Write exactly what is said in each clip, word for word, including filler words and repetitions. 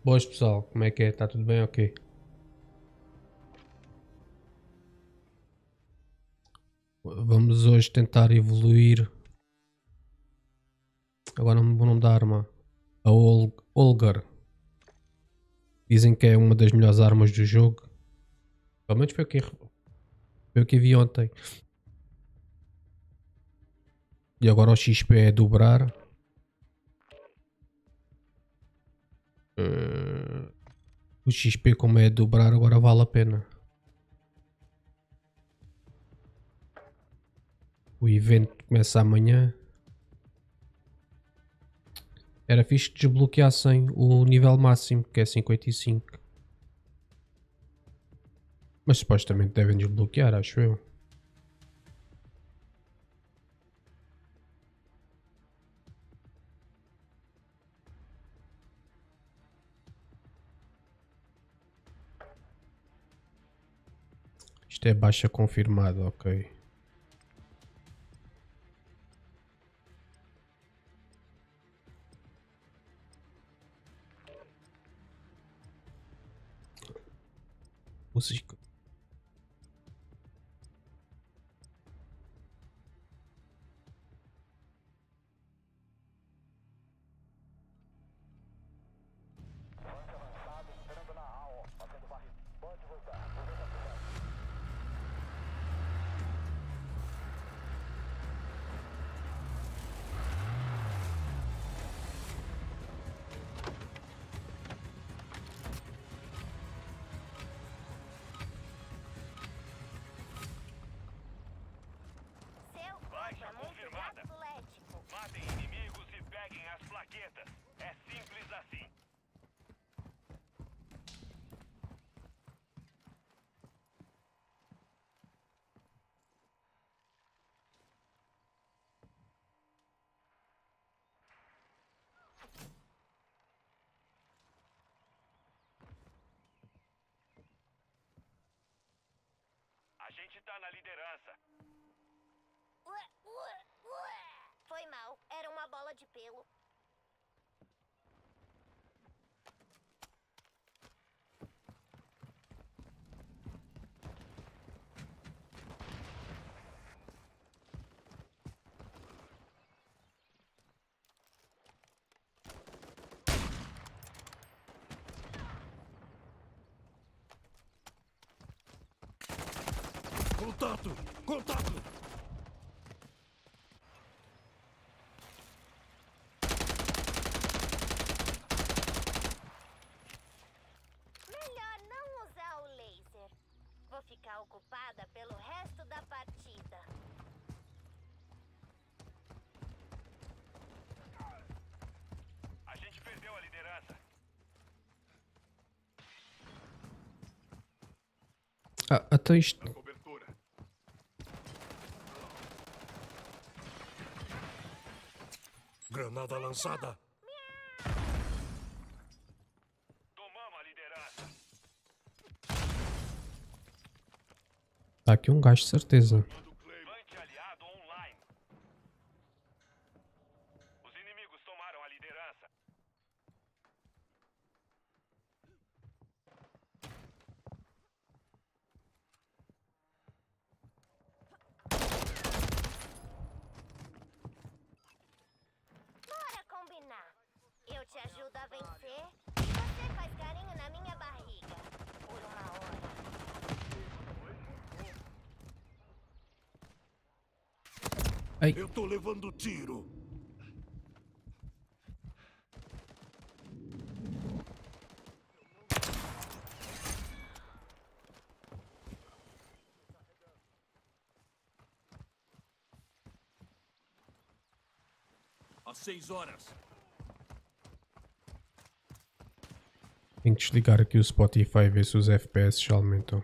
Boas pessoal, como é que é? Está tudo bem? Ok. Vamos hoje tentar evoluir. Agora não vou não dar arma. A Ol Olgar. Dizem que é uma das melhores armas do jogo. Pelo menos foi o que, foi o que vi ontem. E agora o X P é dobrar. Uh, o X P como é dobrar agora vale a pena. O evento começa amanhã. Era fixe que desbloqueassem o nível máximo, que é cinquenta e cinco. Mas supostamente devem desbloquear, acho eu. Isto é baixa confirmada, ok. Música. Matem inimigos e peguem as plaquetas. É simples assim. A gente tá na liderança. Foi mal, era uma bola de pelo. Contato! Contato! Melhor não usar o laser. Vou ficar ocupada pelo resto da partida. A gente perdeu a liderança. Ah, até isto. Na cobertura. Granada lançada! Tomamos a liderança. Está aqui um gajo de certeza. Levante aliado online. Os inimigos tomaram a liderança. Bora combinar. Eu te ajudo a vencer e você faz carinho na minha barriga. Por uma hora. Ai. Eu tô levando tiro! Às seis horas. Tenho que desligar aqui o Spotify e ver se os F P S aumentam.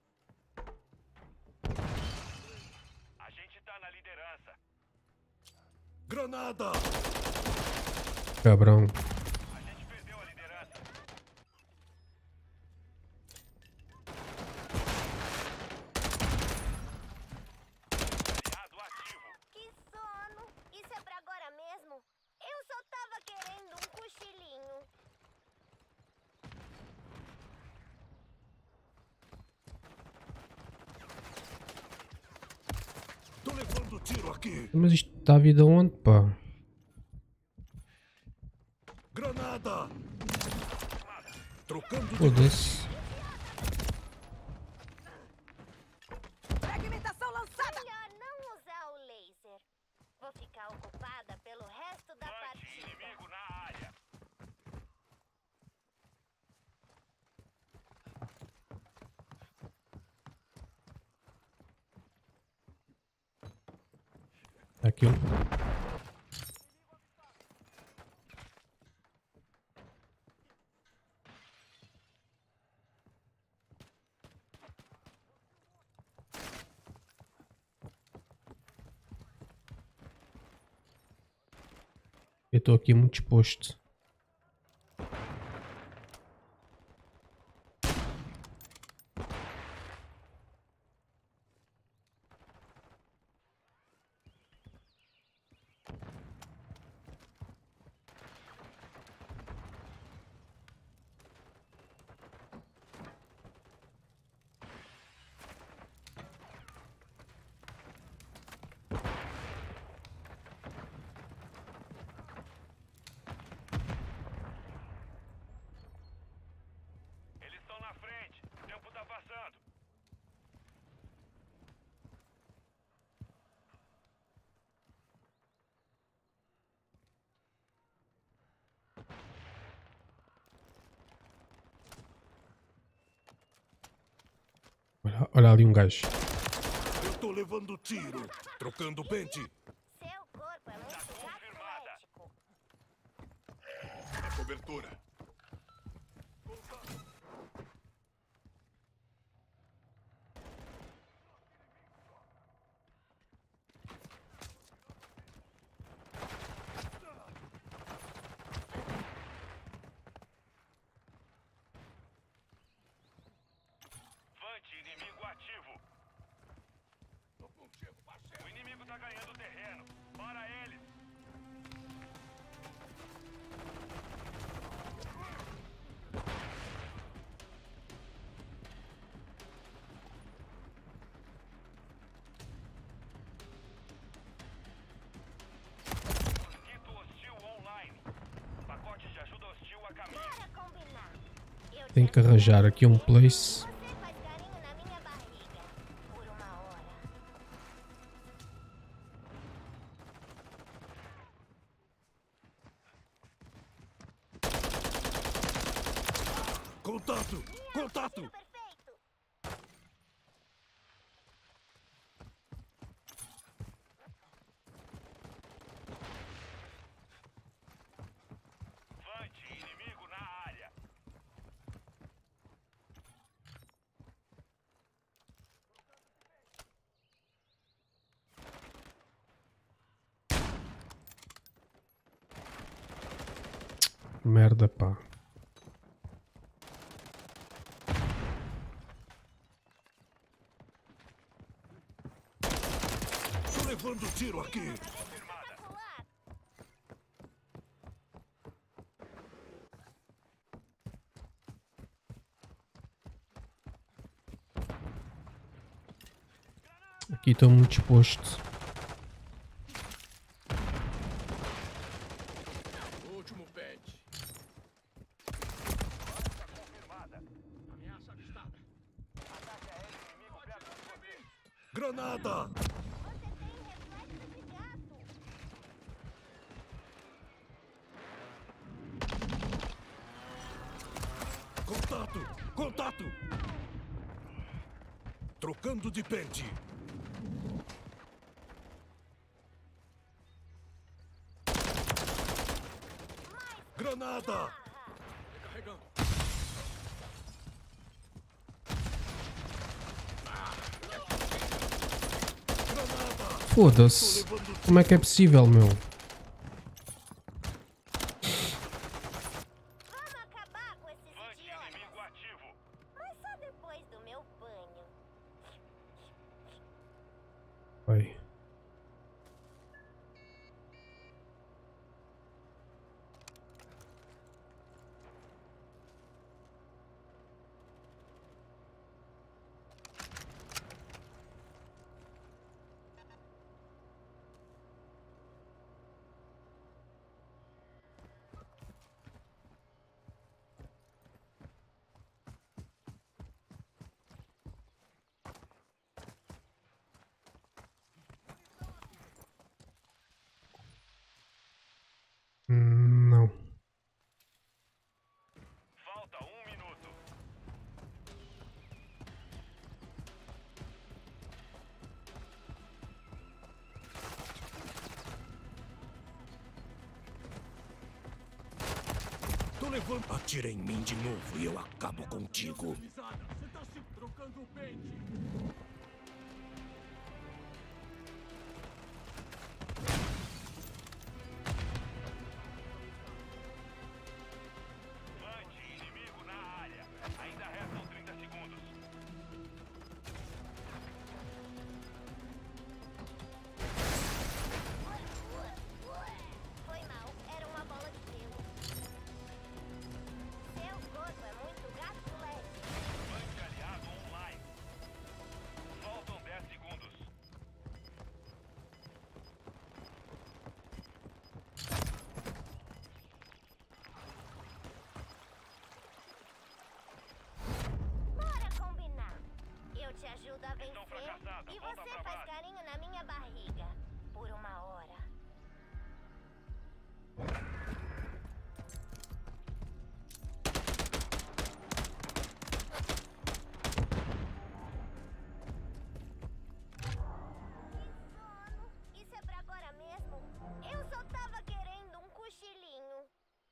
A gente tá na liderança. Granada! Cabrão. A gente perdeu a liderança. Aliado ativo. Que sono! Isso é pra agora mesmo? Eu só tava querendo um cochilinho. Tô levando tiro aqui! Mas isto está a vida onde, pá? Granada! Trocando de... Foda-se. Fragmentação lançada! Melhor não usar o laser. Vou ficar ocupada pelo resto da Punch partida. inimigo na área. Tá aqui um. Eu estou aqui muito exposto. Eles estão na frente. O tempo tá passando. Olha, olha ali um gajo. Eu tô levando tiro! Trocando pente! Seu corpo é muito confirmada. atlético. Na cobertura! Punch inimigo ativo. O inimigo tá ganhando terreno. Para eles. Mosquito hostil online. Pacote de ajuda hostil a caminho. Bora combinar. Eu Tenho te que ajudo arranjar a aqui um vencer. place. Você faz carinho na minha barriga por uma hora. Contato! Contato! Tiro perfeito. Punch inimigo na área. Merda, pá. Tô levando tiro aqui! Espetacular. Aqui estou muito exposto. Último pente! Confirmada. Ameaça avistada! Ataque aéreo inimigo perto de você. Granada! Você tem reflexo de gato. Contato! Contato! Trocando de pente! Granada! Carregando! Granada! Foda-se. Como é que é possível, meu? pai. Hum, não. Falta um minuto. Tô levando. Atira em mim de novo e eu acabo contigo. Você tá se trocando o pente. Mande inimigo na área. Ainda restam trinta segundos. Foi mal, era uma bola de pelo. Seu corpo é muito gato leve. Mande aliado online. Faltam dez segundos. Bora combinar. Eu te ajudo a Estão vencer fracassados, e volta você pra faz base. carinho na minha barriga. Por uma hora. Que sono! Isso é pra agora mesmo? Eu só tava querendo um cochilinho.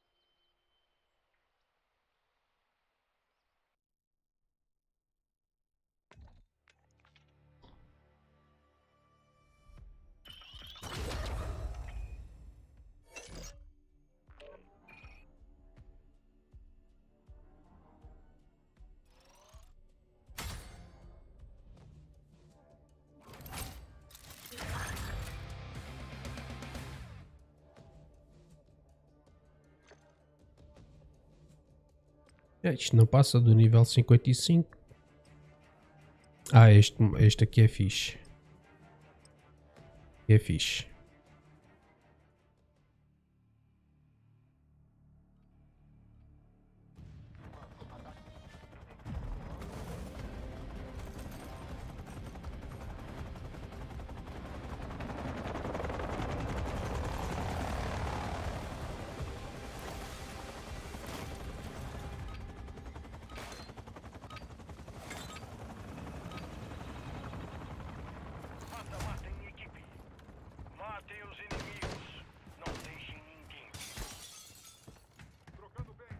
É, isto não passa do nível cinquenta e cinco. Ah, este, este aqui é fixe. É fixe. Mata, matem equipe. Matem os inimigos. Não deixem ninguém. Trocando bem.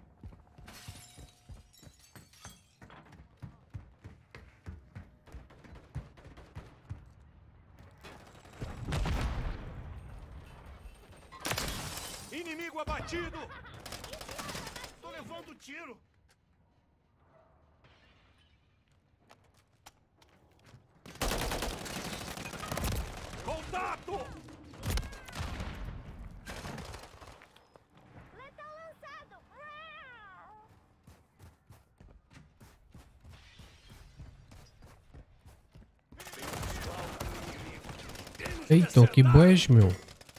Inimigo abatido! Tô levando tiro! Contato! Letal lançado! Eita, que boés, meu.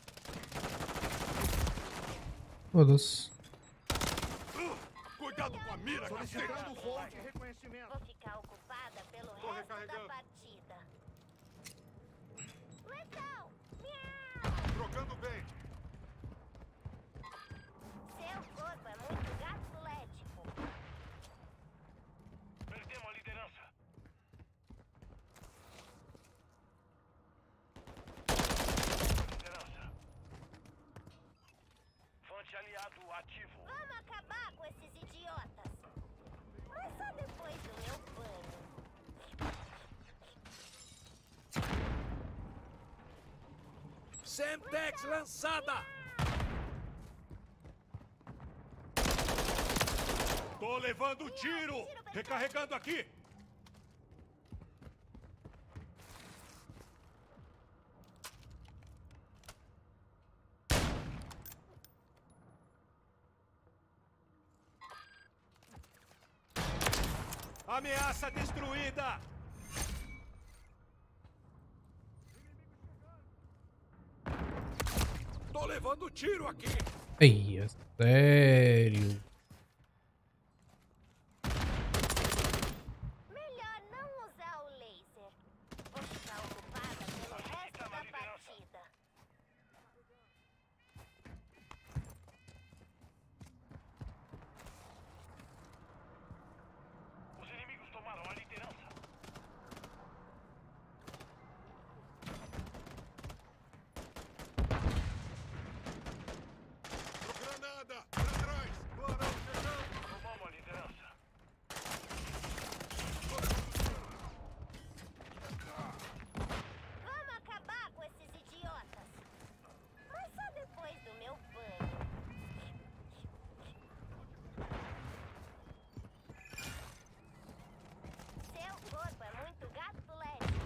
Foda-se. Cuidado com a mira, cacete! Solicitando fonte de reconhecimento. Vou ficar ocupada pelo Tô resto da recarregando. partida. Letal! Miau! Trocando bem. Seu corpo é muito gatlético. Perdemos a liderança. Liderança. Fonte aliado ativo. Vamos acabar com esses idiotas. Mas só depois do meu banho. Semtex lançada! Tô levando tiro! Recarregando aqui! Ameaça destruída! Tô levando tiro aqui! Ei, é sério. Melhor não usar o laser. Vou ficar ocupada pelo resto da partida. Os inimigos tomaram a liderança. Granada! Pra trás! Barão chegando! Tomamos a liderança. Vamos acabar com esses idiotas. Mas só depois do meu banho. Seu corpo é muito gato leve.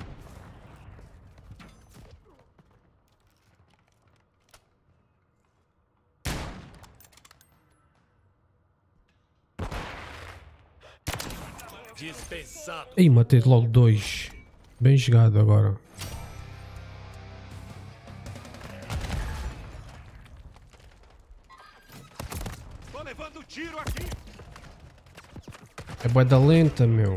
Dispensado! Ei, matei logo dois. Bem jogado agora. Tô levando tiro aqui! É bué da lenta, meu.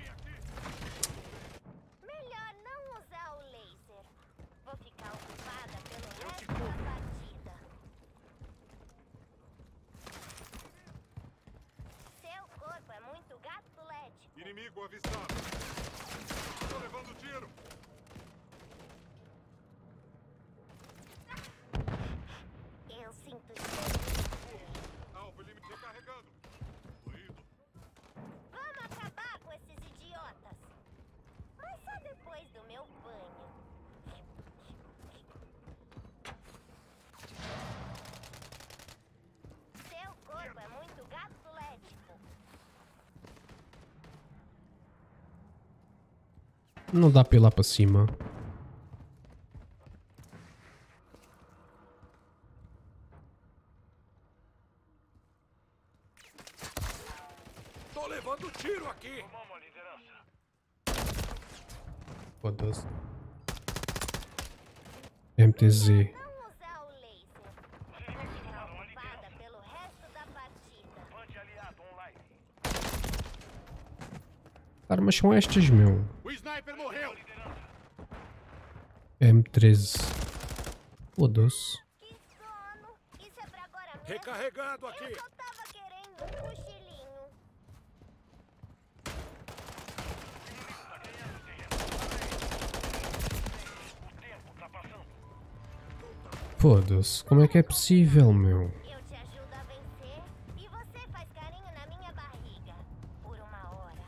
Melhor não usar o laser. Vou ficar ocupada pelo resto da partida. Seu corpo é muito gato led. Inimigo avistado! Tô levando tiro! Eu sinto cheiro. Alvo limite recarregando! Tô indo! Vamos acabar com esses idiotas. Mas só depois do meu banho. Seu corpo é muito gato lético. Não dá pra ir lá pra cima. Tô levando tiro aqui! Tomamos a liderança. Foda-se. M T Z. Não usar o laser. Vou ficar ocupada pelo resto da partida. Bande aliado online. Cara, mas são estas, meu. O sniper morreu! M treze. Foda-se. Que sono! Isso é pra agora mesmo? Recarregando Eu aqui! só tava querendo um cochilinho. O tempo tá passando. Foda-se. Como é que é possível, meu? Eu te ajudo a vencer e você faz carinho na minha barriga por uma hora.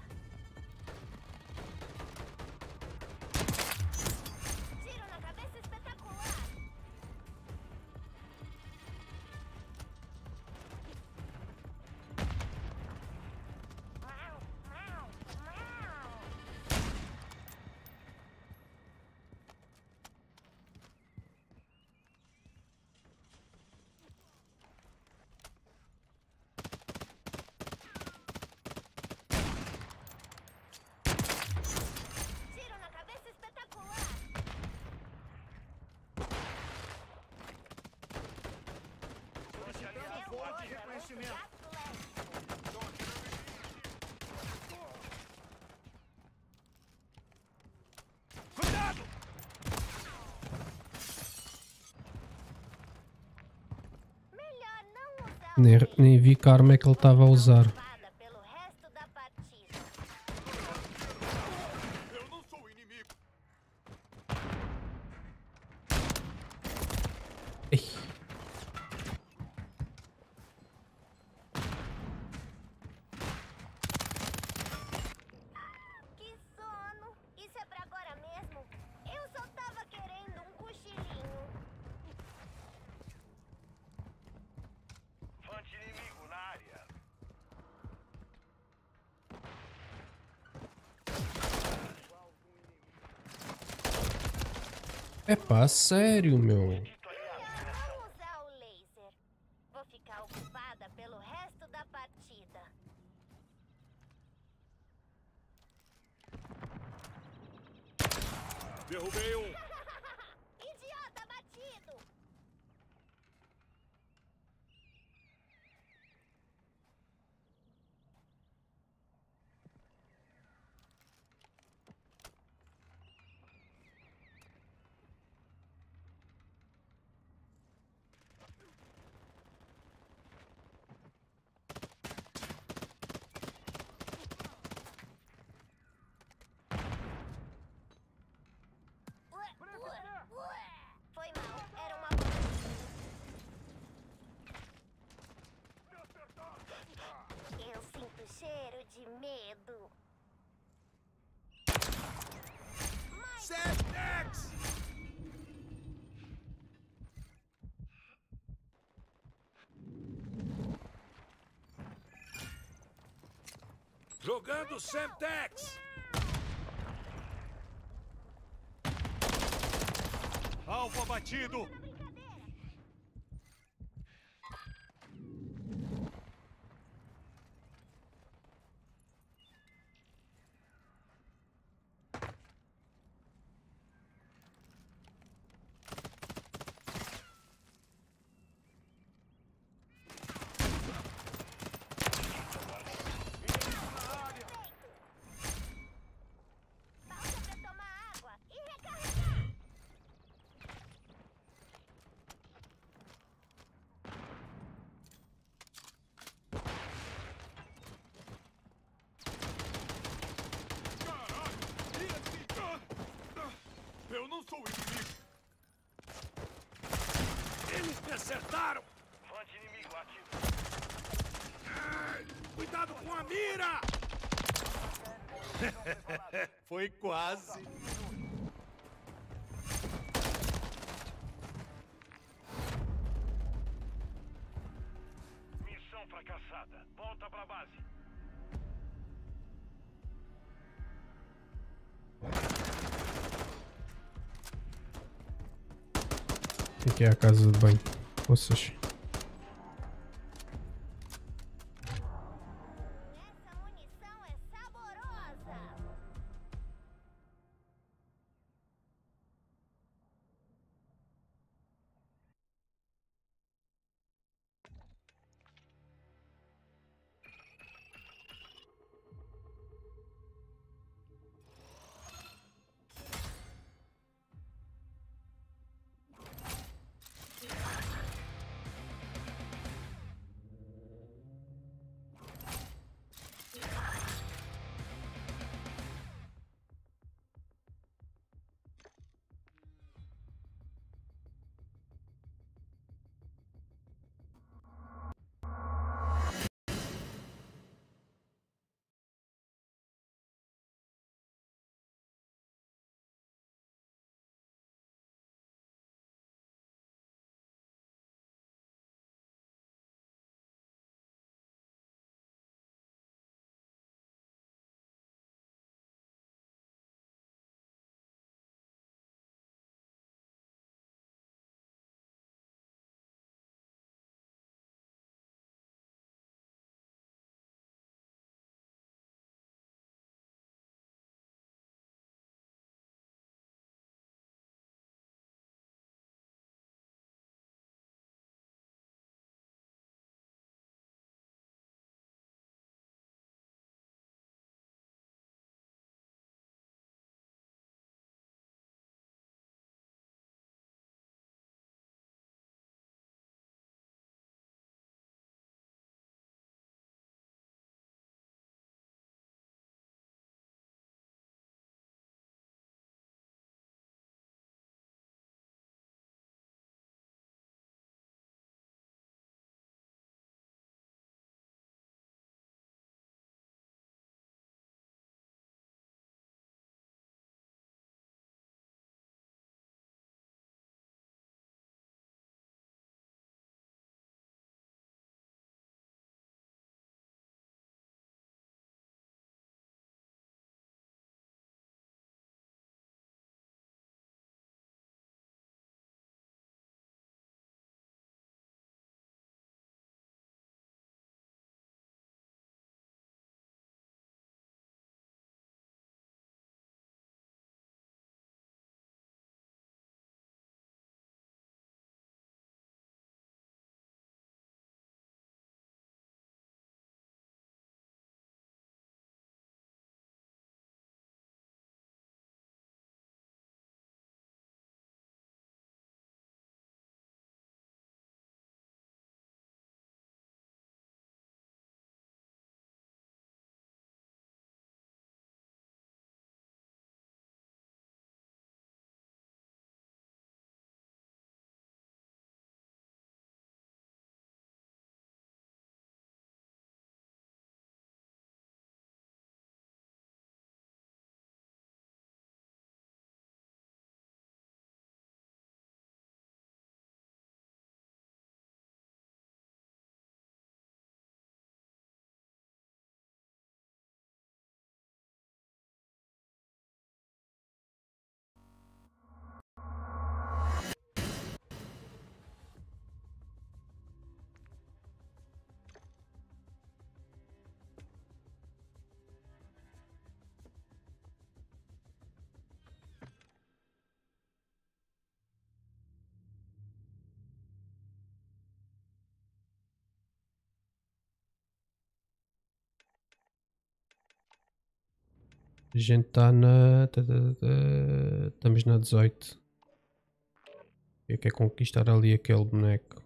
Tiro na cabeça espetacular. Mau, mau, mau. Tiro na cabeça espetacular. Seu corpo é muito gato leve. Cuidado! Melhor não usar o Nem, laser. nem vi que arma é que ele estava a usar. Ocupada pelo resto da partida. Eu não sou o inimigo! Ei. Que sono! Isso é pra agora mesmo? Eu só tava querendo um cochilinho. Bande inimigo na área. É pá, sério, meu. Melhor não usar o laser. Vou ficar ocupada pelo resto da partida. Derrubei um. Idiota batido! Ué, ué, ué. Foi mal, era uma bomba. Eu sinto cheiro de medo. Semtex! Jogando Semtex! Alvo abatido! Pausa pra tomar água e recarregar. Eu não sou inimigo! Eles me acertaram! Fonte inimigo ativo. Ai, cuidado com a mira! Foi quase. Missão fracassada. Volta pra base. O que, que é a casa de banho? Poças. Essa munição é saborosa. A gente está na. tá, tá, tá, estamos na dezoito. Eu quero conquistar ali aquele boneco.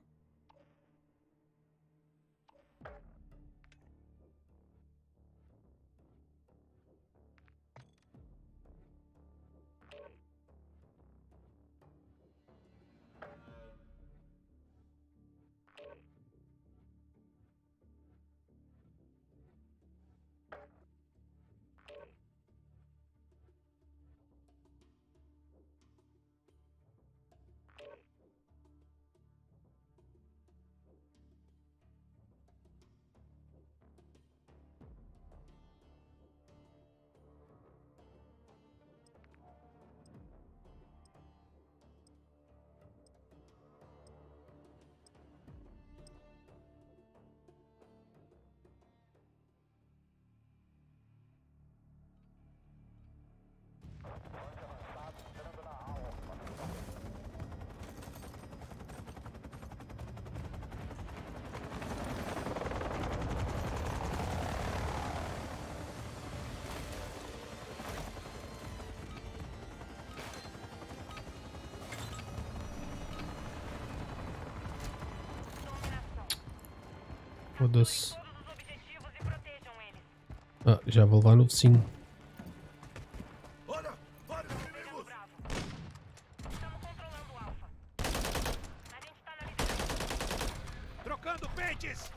Foda-se. Todos os objetivos e protejam eles. Ah, já vou levar no vizinho. Olha! Vários Pegando inimigos! Bravo. Estamos controlando o Alpha. A gente tá na liderança. Trocando pentes!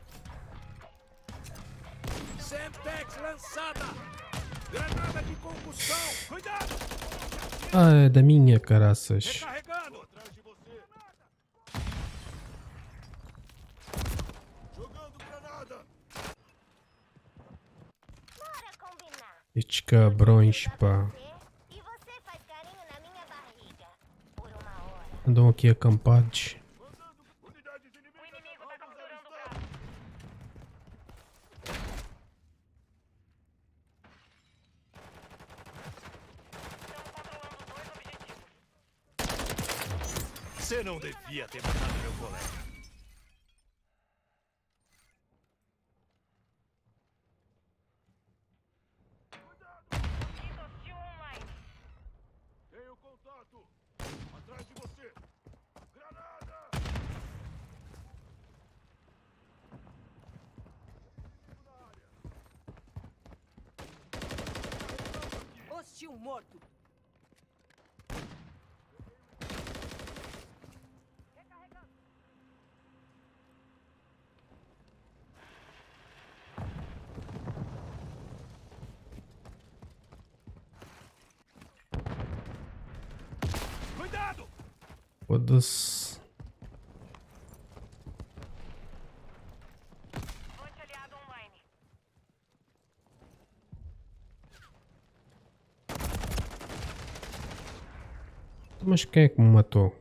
Semtex lançada! Granada de concussão! Cuidado! Ah, é da minha, caraças. Recarregando! Atrás de você! Jogando granada! Bora combinar. Estes cabrões, pá. E você faz carinho na minha barriga. Por uma hora. Andam aqui acampados. Unidades O inimigas! inimigo tá alvos capturando o avistados. Bravo. Estamos controlando dois objetivos. Você não devia ter matado meu colega. Mosquito hostil online. Tenho contato! Atrás de você! Granada! Hostil morto. Cuidado! Foda-se. Volte aliado online. Mas quem é que me matou?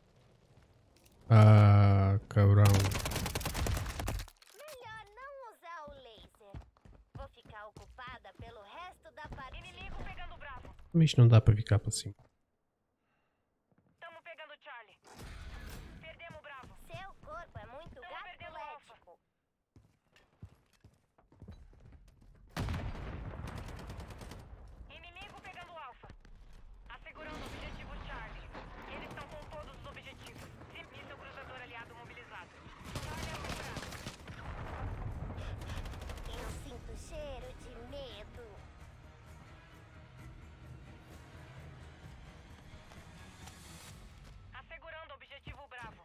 Ah, cabrão. Melhor não usar o laser. Vou ficar ocupada pelo resto da partida. Inimigo pegando o Bravo. Mas isto não dá para ficar para cima. Estamos pegando o Charlie. Perdemos o Bravo. Seu corpo é muito Estamos perdendo o Alpha. gato-lético. Inimigo pegando o Alpha. Assegurando o objetivo Charlie. Eles estão com todos os objetivos. Míssil cruzador aliado mobilizado. Charlie assegurado. Eu sinto cheiro de medo. Assegurando o objetivo Bravo.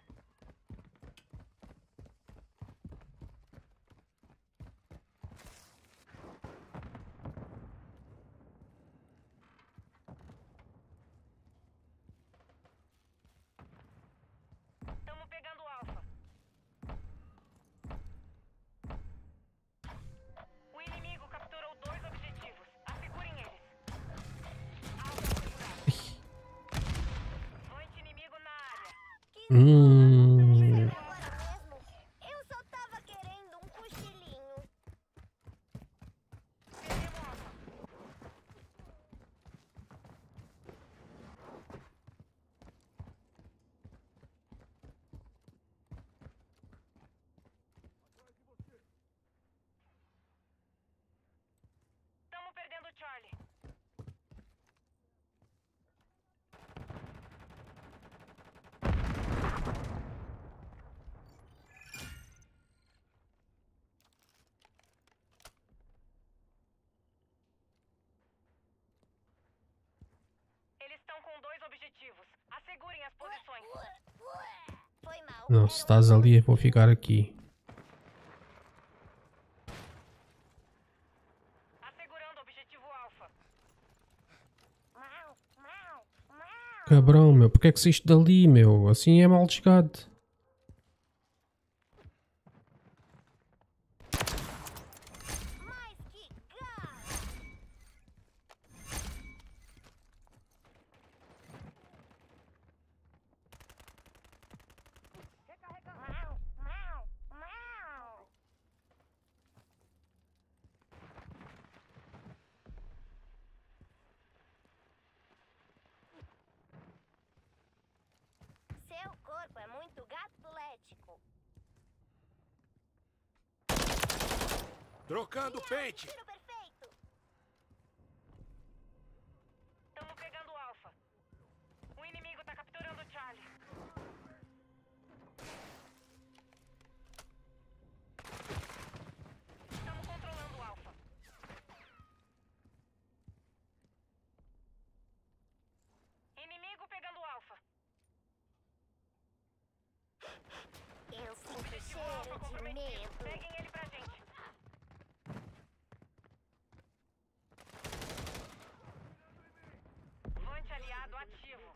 Estamos pegando o Alpha. O inimigo capturou dois objetivos. Assegurem eles. Alpha assegurado. Voante inimigo na área. Que Hum. agora mesmo? Eu só tava querendo um cochilinho. Perdemos o Alpha. Estamos perdendo o Charlie. objetivos. Assegurem as posições. Foi mal. Não, se estás ali, eu vou ficar aqui. Assegurando o objetivo alfa. Mau, mau, mau. Cabrão, meu, porque é que saíste dali, meu? Assim é mal chegado. Mais que garra. Mau, mau, mau. Seu corpo é muito gatlético. Trocando pente. Tiro perfeito. Estamos pegando o alfa. O inimigo tá capturando o Charlie. Estamos controlando o alfa. Inimigo pegando o alfa. Eu sinto Objetivo alfa cheiro de comprometido. medo. Peguem ele pra gente. Vante aliado ativo.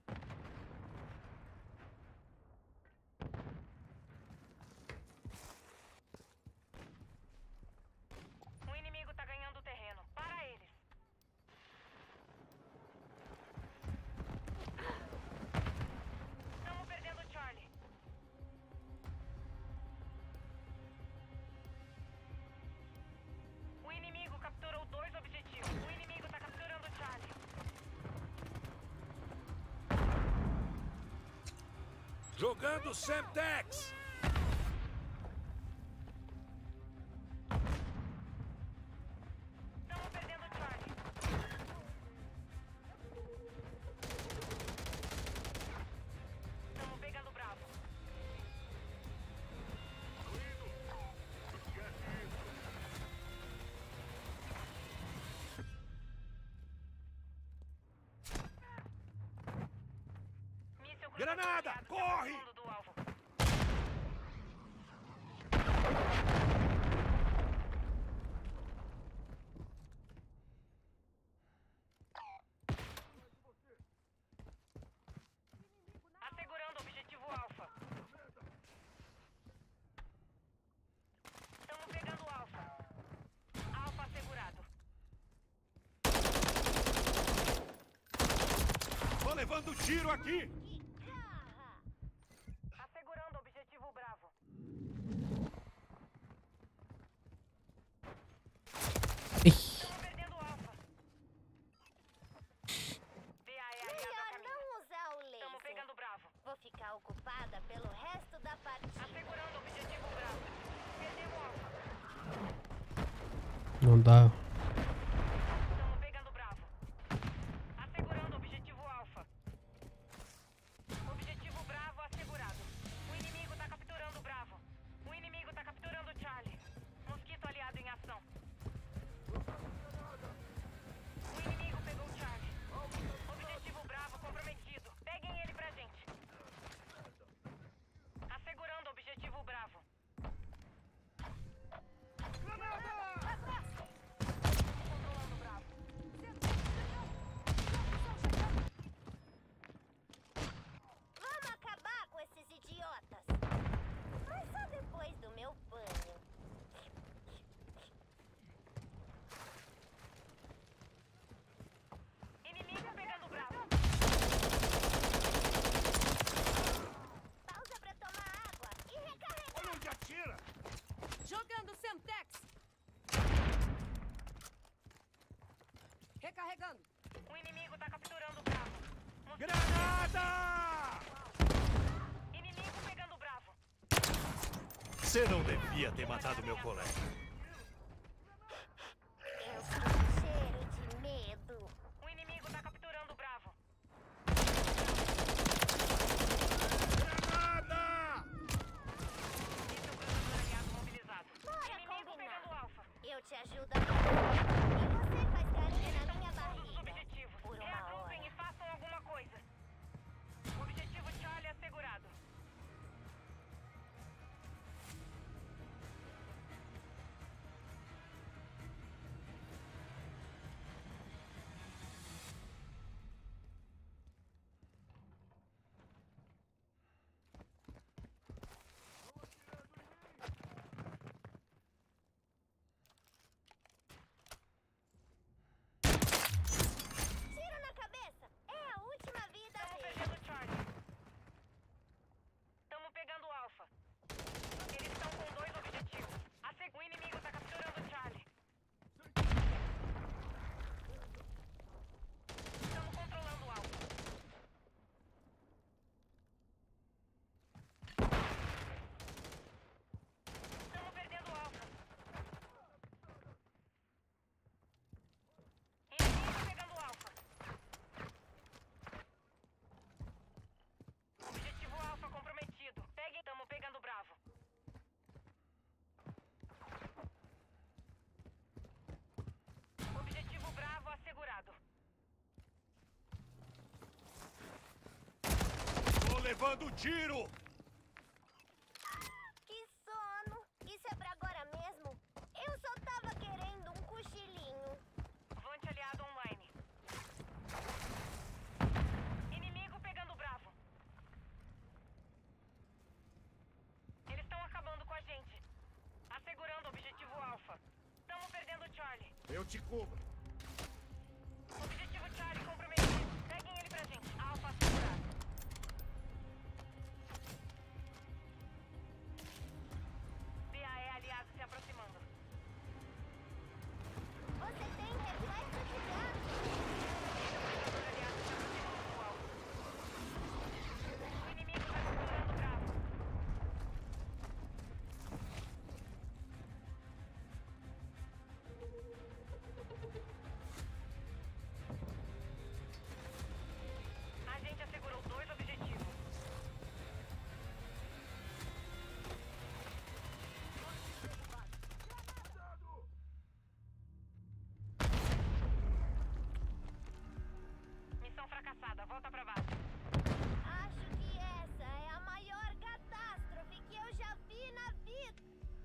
O inimigo tá ganhando terreno. Para eles. Estamos perdendo o Charlie. O inimigo capturou dois objetivos. O inimigo tá capturando o Charlie. Jogando Semtex. Estamos perdendo o Charlie. Estamos pegando o Bravo. Míssil cruzador Granada, aliado corre! no fundo do alvo. Assegurando o objetivo alfa. Estamos pegando o alfa. Alfa assegurado. Tô levando tiro aqui. Que garra. Assegurando o objetivo Bravo. Ih, Estamos perdendo o alfa. P A é aliado a Melhor caminho. não usar o Estamos laser. pegando o Bravo. Vou ficar ocupada pelo resto da partida. Assegurando o objetivo Bravo. Perdemos o alfa. não dá. Estamos pegando o Bravo. Assegurando o objetivo alfa. Objetivo Bravo assegurado. O inimigo tá capturando o Bravo. O inimigo tá capturando o Charlie. Mosquito aliado em ação. O inimigo pegou o Charlie. Objetivo Bravo comprometido. Peguem ele pra gente. Assegurando o objetivo Bravo. Controlando o Bravo. Vamos acabar com esses idiotas. Mas só depois do meu banho. Inimigo pegando o Bravo. Pausa pra tomar água e recarregar. Olha onde atira. Jogando Semtex. Recarregando. O inimigo tá capturando o Bravo. Mosquito- Granada! Inimigo pegando o Bravo. Você não devia ter matado meu colega. Eu sinto cheiro de medo. O inimigo tá capturando o Bravo. Granada! Míssil cruzador aliado mobilizado. Bora Inimigo combinar. pegando o Alfa. Eu te ajudo a vencer. E você faz carinho na minha Todos os barriga. objetivos. Por uma Reagrupem hora. e façam alguma coisa. levando tiro! Que sono! Isso é pra agora mesmo? Eu só tava querendo um cochilinho. Vante aliado online. Inimigo pegando o Bravo. Eles estão acabando com a gente. Assegurando o objetivo Alpha. Estamos perdendo o Charlie. Eu te cubro. Objetivo Charlie comprometido. Peguem ele pra gente. Alpha assegurado. B A E aliado se aproximando. Você tem reflexo de gato? Aliado se aproximando do alvo. O inimigo está segurando o Bravo. A gente assegurou dois objetivos. Missão fracassada, volta pra base. Acho que essa é a maior catástrofe que eu já vi na vida.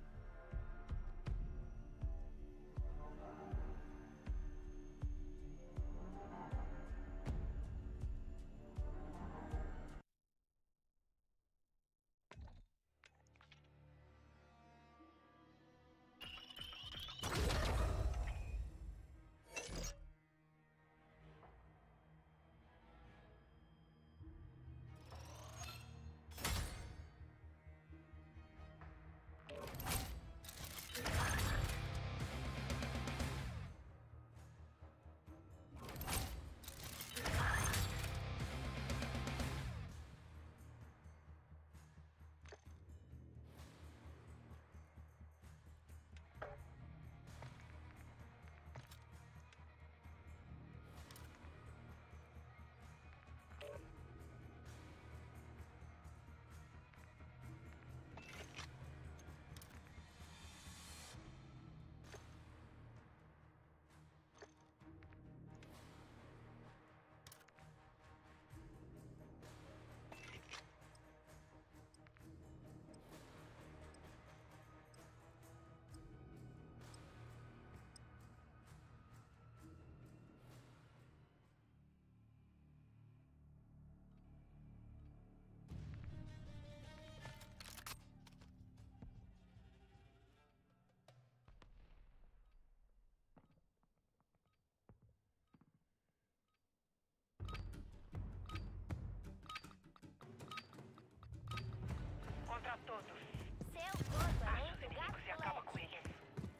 Contra todos. Seu corpo é Acha os muito inimigos e acaba com gato. eles.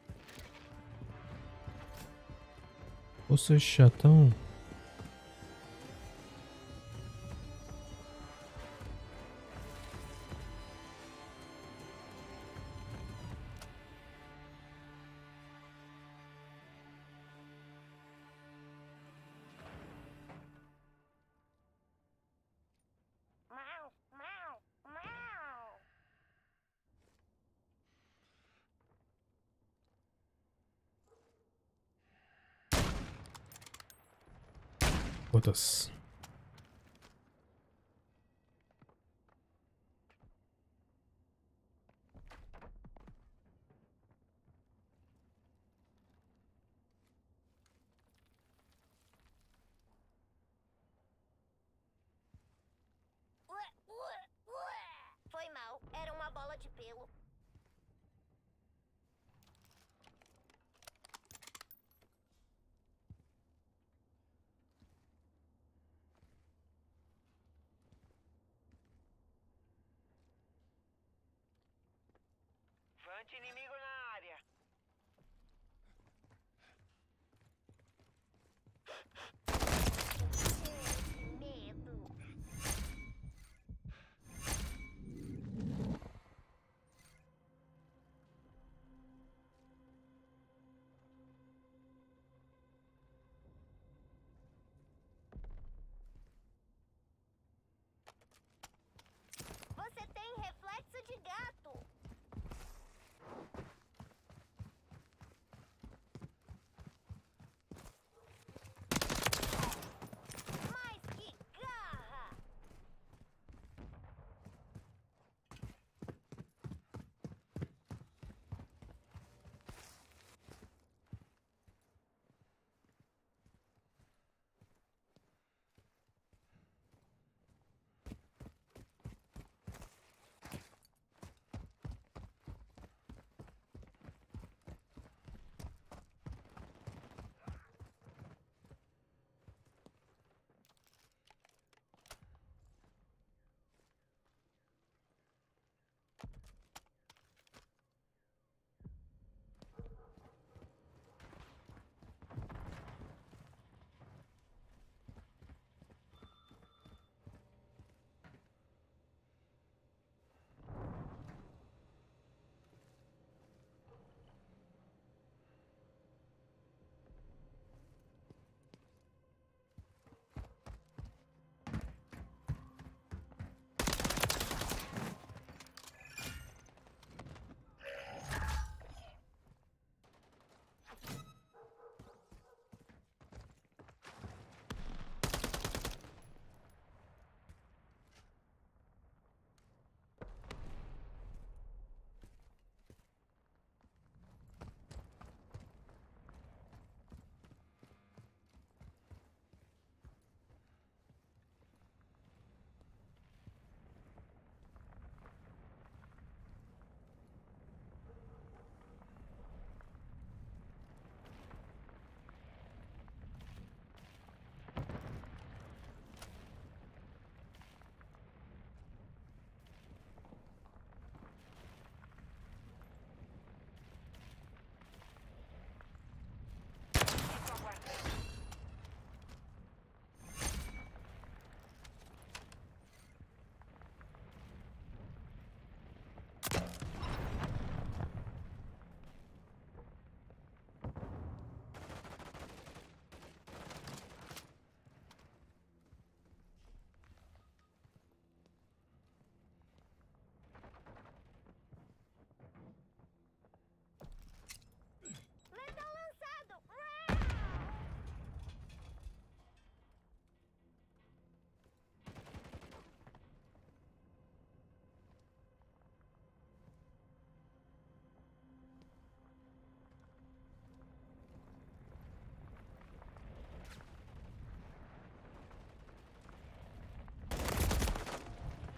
Você chatão. Mau, mau, mau. Foda-se. Ué, ué, ué. Foi mal, era uma bola de pelo. Vante inimigo na área. Que medo. Você tem reflexo de gato. Mas que garra!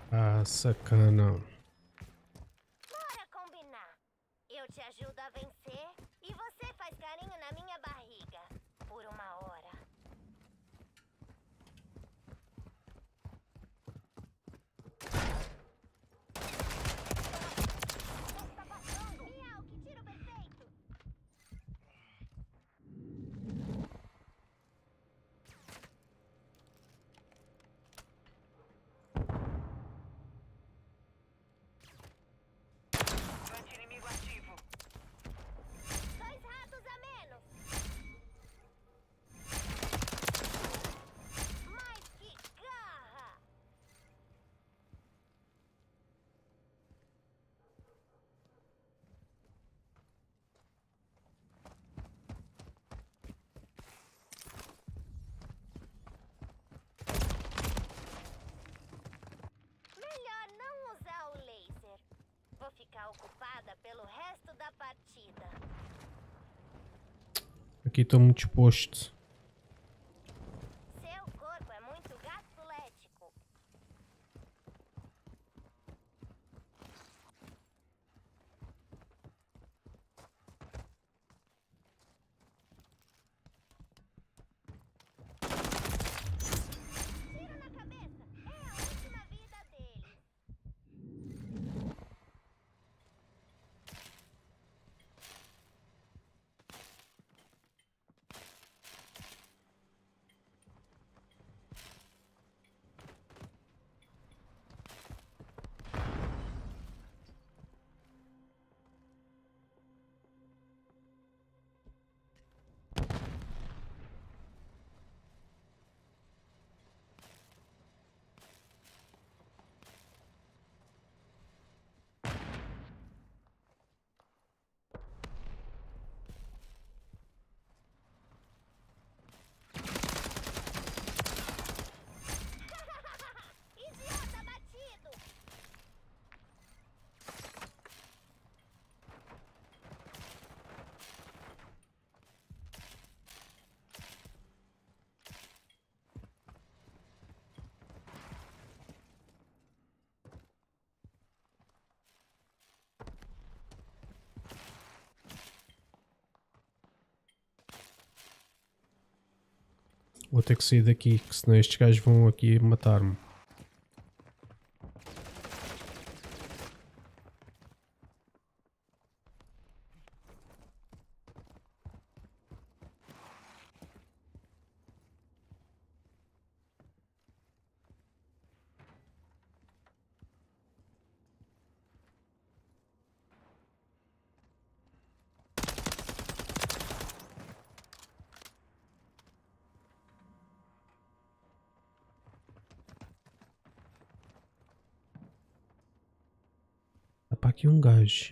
Ah, sacana. Bora combinar. Eu te ajudo a vencer e você faz carinho na minha barriga por uma hora. Está passando! Miau, que tiro perfeito! Anti-inimigo ativo. Dois ratos a menos! Mas que garra! Melhor não usar o laser. Vou ficar ocupada pelo resto da partida. Aqui estou muito exposto. Seu corpo é muito gasfulético. Tiro na cabeça. É a última vida dele. Idiota batido! Vou ter que sair daqui, que senão estes gajos vão aqui matar-me. Dá para aqui um gajo.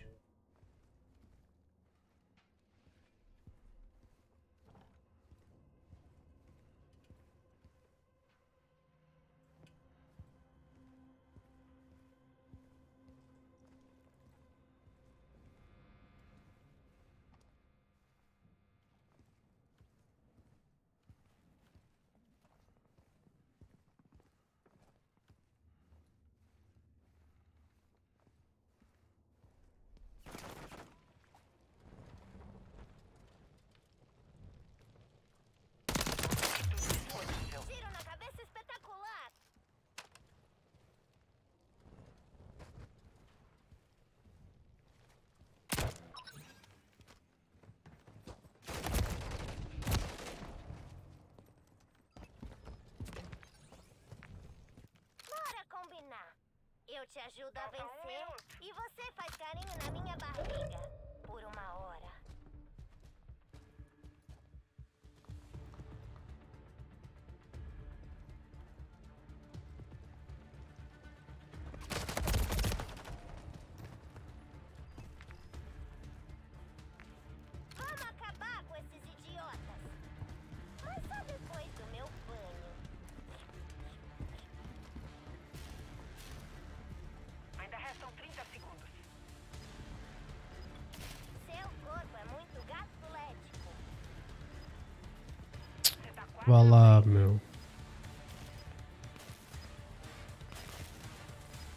Tiro na cabeça espetacular! Bora combinar. Eu te ajudo a vencer e você faz carinho na minha barriga por uma hora. Vamos acabar com esses idiotas. Mas só depois do meu banho. Ainda restam trinta segundos. Seu corpo é muito gasfulético. Você tá quase. Vá lá, meu.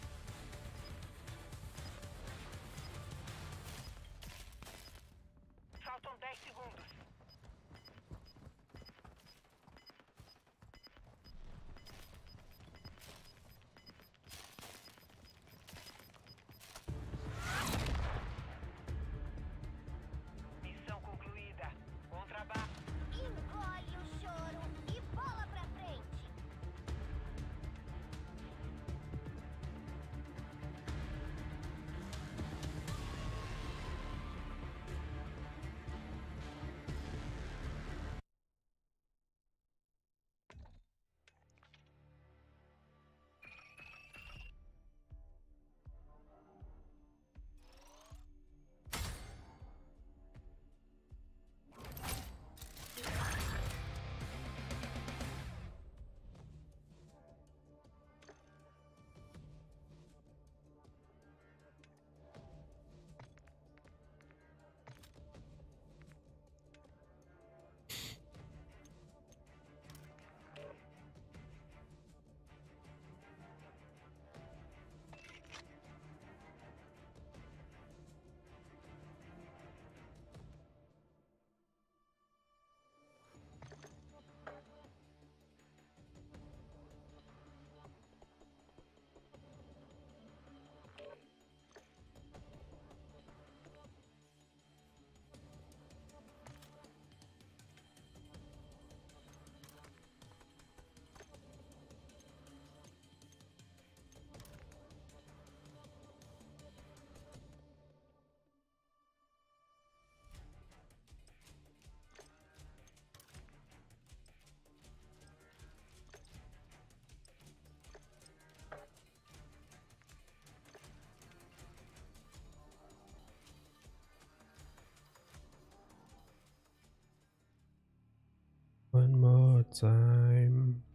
time.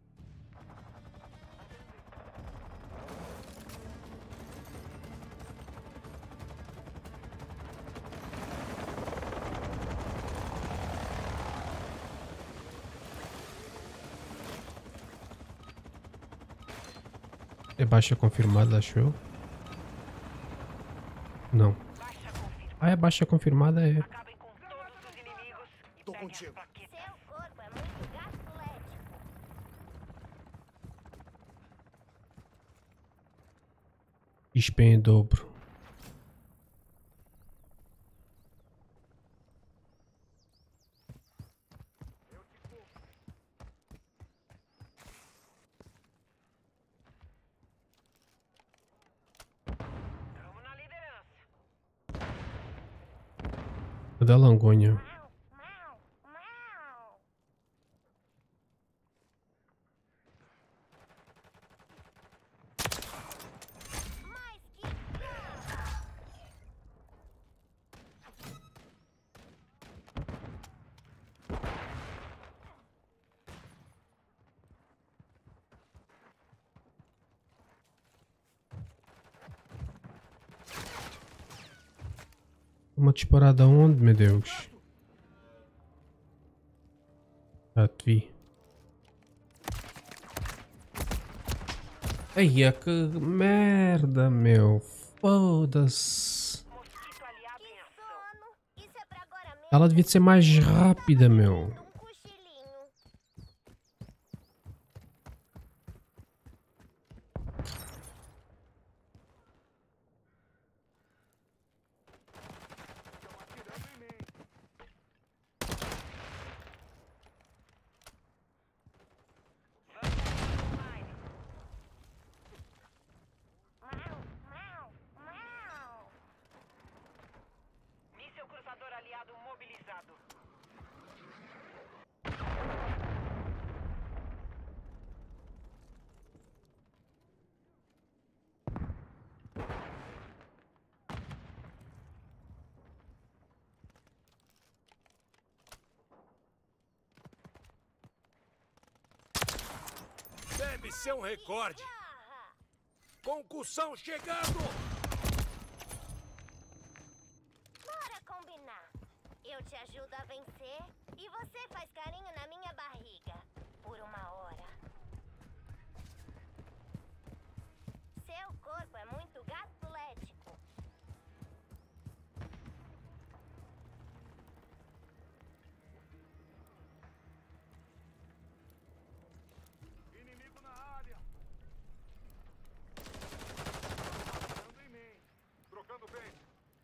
É baixa confirmada, acho eu. Não. Ah, é baixa confirmada, é. Acabem com todos os inimigos e Tô peguem contigo. as plaquetas. Seu corpo é muito gaslético. X P em dobro. Estamos na liderança. Da Langonha. Mau, mau, mau. Mais que Uma disparada onde, meu Deus? Já te vi. Ai, é que merda, meu. Foda-se. Mosquito aliado em ação. sono. Isso é pra agora mesmo. Ela devia ser mais rápida, meu. Um cochilinho. Mau, mau, mau. Míssil cruzador aliado mobilizado. Deve ser um recorde. Garra. Concussão chegando. Bora combinar. Eu te ajudo a vencer e você faz carinho na minha barriga por uma hora. Seu corpo é muito gaslético. Inimigo na área. Dando em mim. Trocando bem.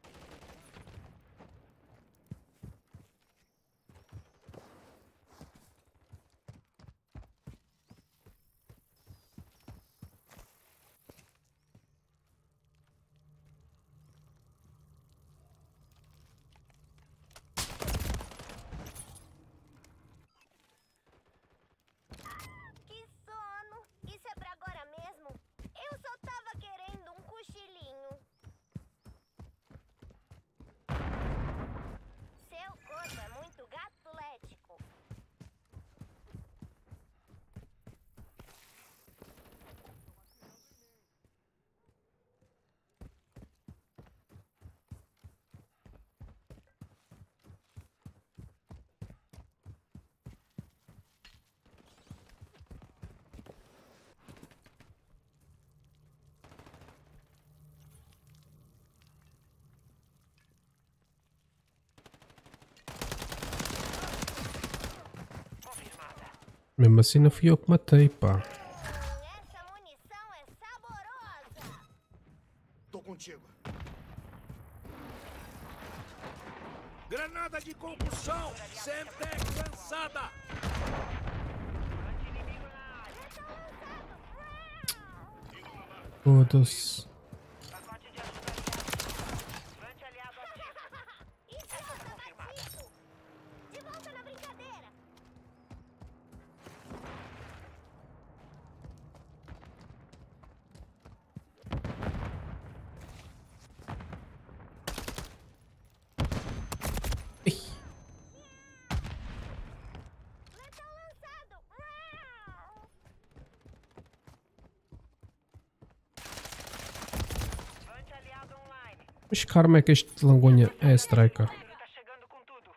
Que sono! Isso é pra agora mesmo? Eu só tava querendo um cochilinho. Seu corpo é muito gaslético. Confirmada. Mesmo assim não fui eu que matei, pá. Hum, essa munição é saborosa. Tô contigo. Granada de concussão. Semtex lançada. Anti-inimigo na área. Foda-se. Pacote de ajuda aliado. Vante aliado ativo. Isso já tá batido. De volta na brincadeira. Ai, Letal lançado. Mas que arma é que este langonha é, Striker? Tá chegando com tudo.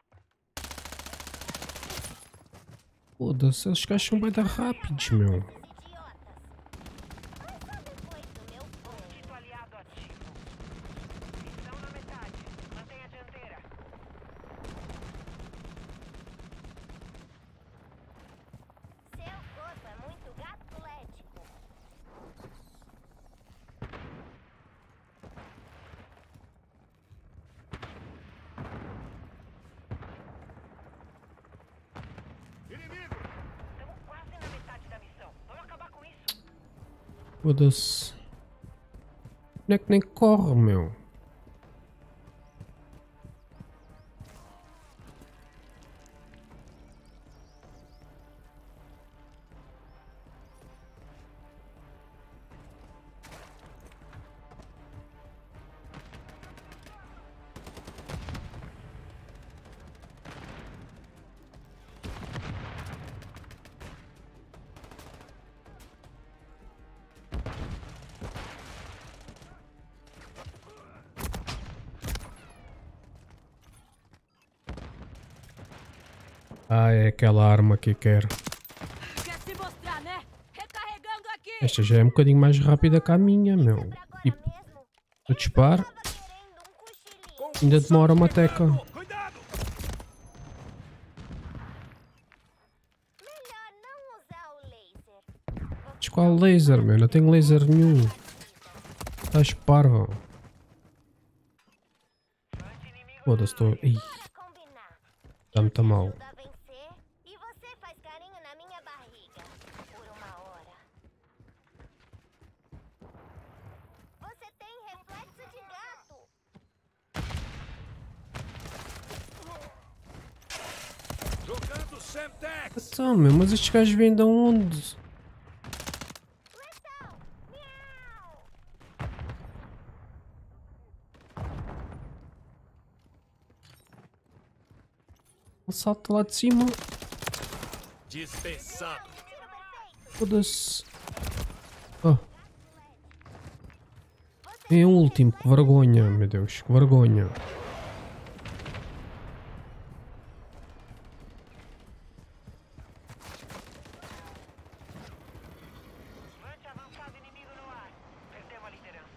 Foda-se, esses gajos são bem da rápidos, meu. Idiotas. Mas só depois do meu banho. Dito aliado ativo. Missão na metade. Mantenha a dianteira. Seu corpo é muito atlético. Inimigo! Estamos quase na metade da missão. Vamos acabar com isso. Foda-se. Não é que nem corre, meu. Ah, é aquela arma que quero. Quer se mostrar, né? Recarregando aqui. Esta já é um bocadinho mais rápida que a minha, meu. Pra E agora mesmo. a disparo Tava querendo um cochilinho. ainda demora uma teca. Cuidado! Melhor não usar o laser. Mas qual laser, meu? Não tenho laser nenhum. Estás parvo. Foda-se, estou. Ih, Bora combinar. está muito mal. Ajuda a vencer e você faz carinho na minha barriga por uma hora. Você tem reflexo de gato. Jogando Semtex! Então, meu, mas estes gajos vêm de onde? Letal! Miau! Ele salta lá de cima. Dispensado! Tiro perfeito. Foda-se. Oh. É o último, que vergonha, meu Deus, que vergonha. Mante avançado inimigo no ar. Perdemos a liderança.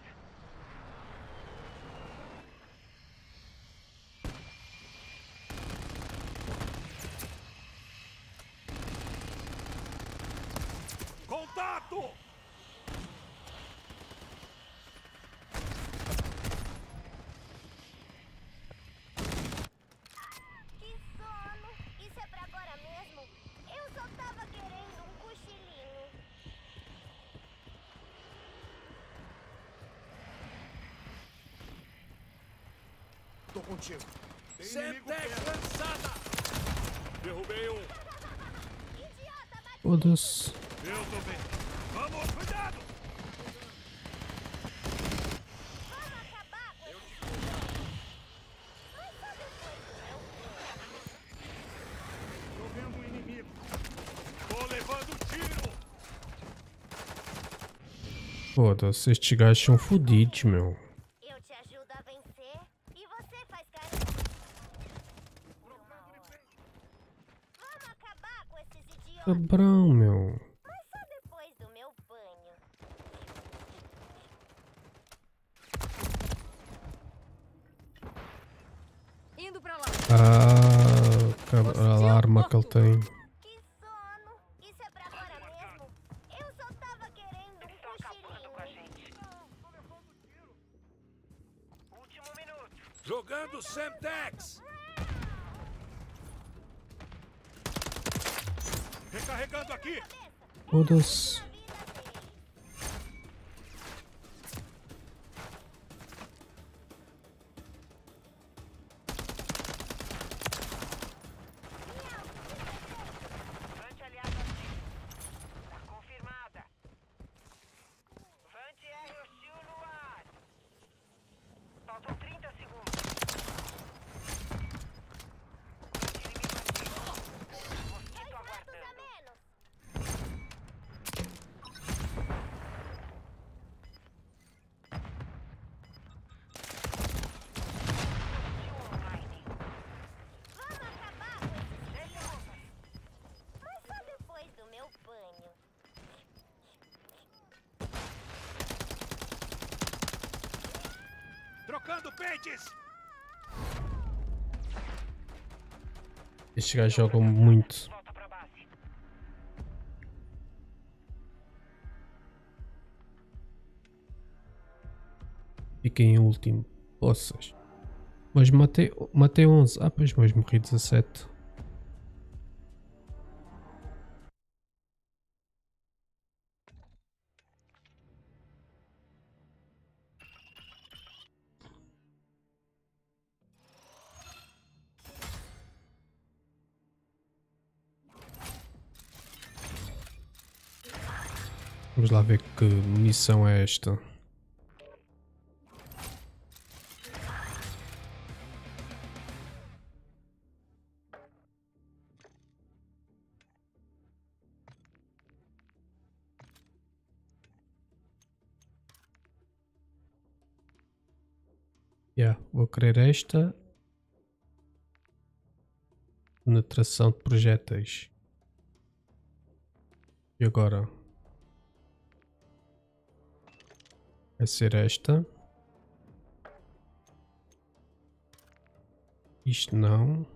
Contato! Que sono! Isso é pra agora mesmo? Eu só tava querendo um cochilinho. Tô contigo. Tem inimigo perto. Lançada! Derrubei um. Idiota, bate Foda-se. Eu tô bem. Vamos, cuidado! Vamos acabar com esse filho. Mas só depois do meu banho. Tô vendo um inimigo. Tô levando tiro! Foda-se, estes gajos são fodidos, meu. Eu te ajudo a vencer e você faz carinho. Vamos acabar com esses idiotas. Cabrão, meu. Mas só depois do meu banho. Indo pra lá. Ah, cabra- a arma que ele tem. Que sono! Isso é pra agora mesmo? Eu só tava querendo um Eles estão acabando com a cochilinho. gente. Último minuto. Jogando Semtex! Recarregando aqui! Foda-se. A vida deles. Vante aliado ativo. Tá confirmada. Vante R hostil no ar. Faltam trinta segundos. Vante inimigo ativo. Mosquito Dois ratos a aguardando. menos. tapetes! Estes gajos jogam muito. Volta pra base. Fiquem em último. Poças. Mas matei, matei onze. Ah, pois, mas morri dezassete. Vamos lá ver que munição é esta. Yeah, vou querer esta. Penetração de projéteis. E agora? Vai ser esta. Isto não.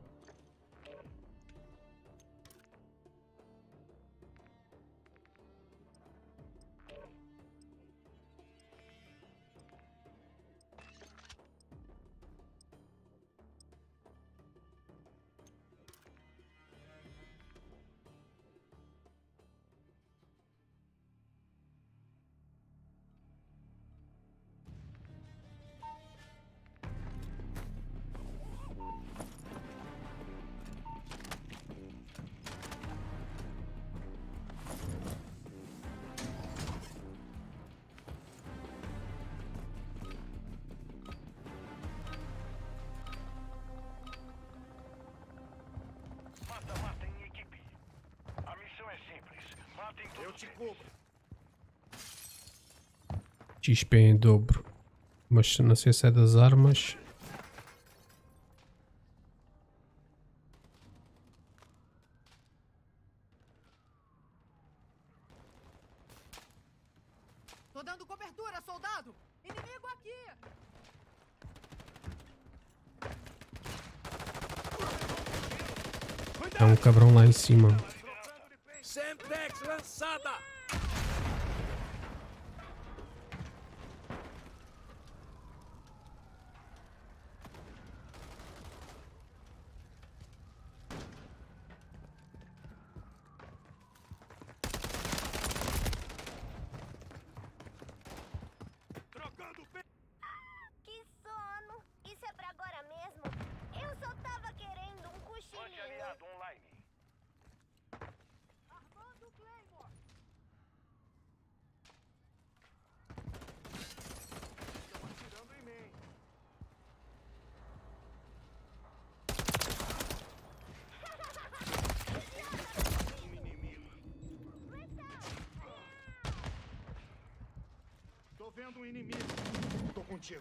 Mata, mata em equipe. A missão é simples. Matem todos. Eu te cubro. X P em dobro. Mas não sei se é das armas. Tô dando cobertura, soldado! Inimigo aqui! É um cabrão lá em cima. Semtex lançada! Trocando pe... Que sono! Isso é pra agora mesmo? Eu só tava querendo um cochilinho. aliado online. Armando o Claymore! Estão atirando em mim. Um inimigo. Tô vendo um inimigo. Tô contigo.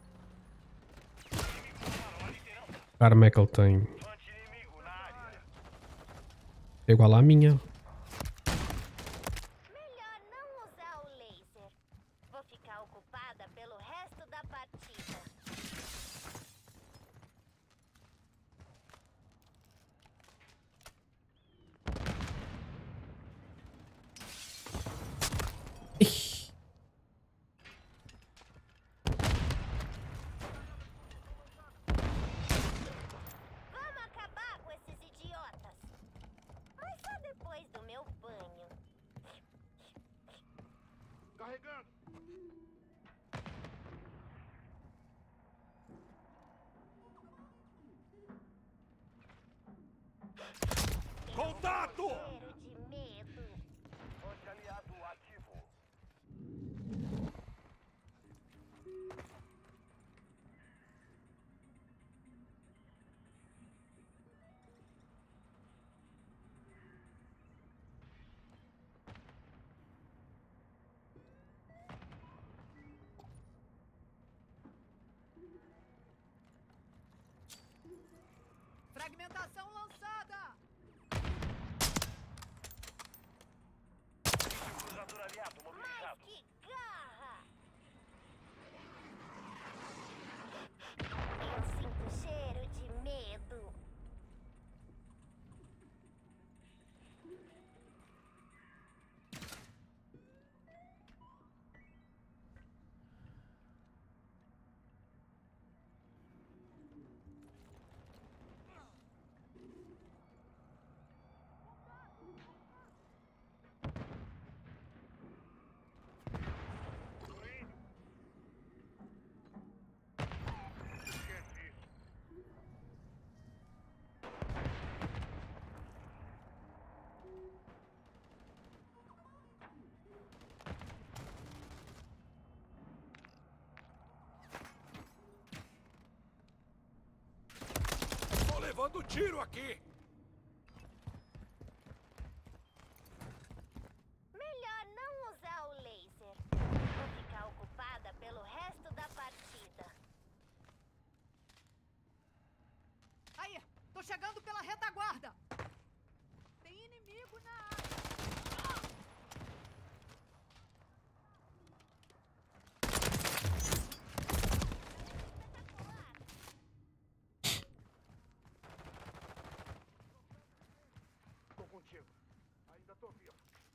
Que arma é que ele tem? Anti-inimigo na área. É igual à minha. Melhor não usar o laser. Vou ficar ocupada pelo resto da partida. Vamos acabar com esses idiotas. Mas só depois do meu banho. Carregando. Contato! Cheiro de medo. Anti-aliado ativo. Fragmentação lançada! levando tiro aqui! Melhor não usar o laser. Vou ficar ocupada pelo resto da partida. Aí, tô chegando pela retaguarda. Tem inimigo na área. Tô contigo. Ainda tô vivo.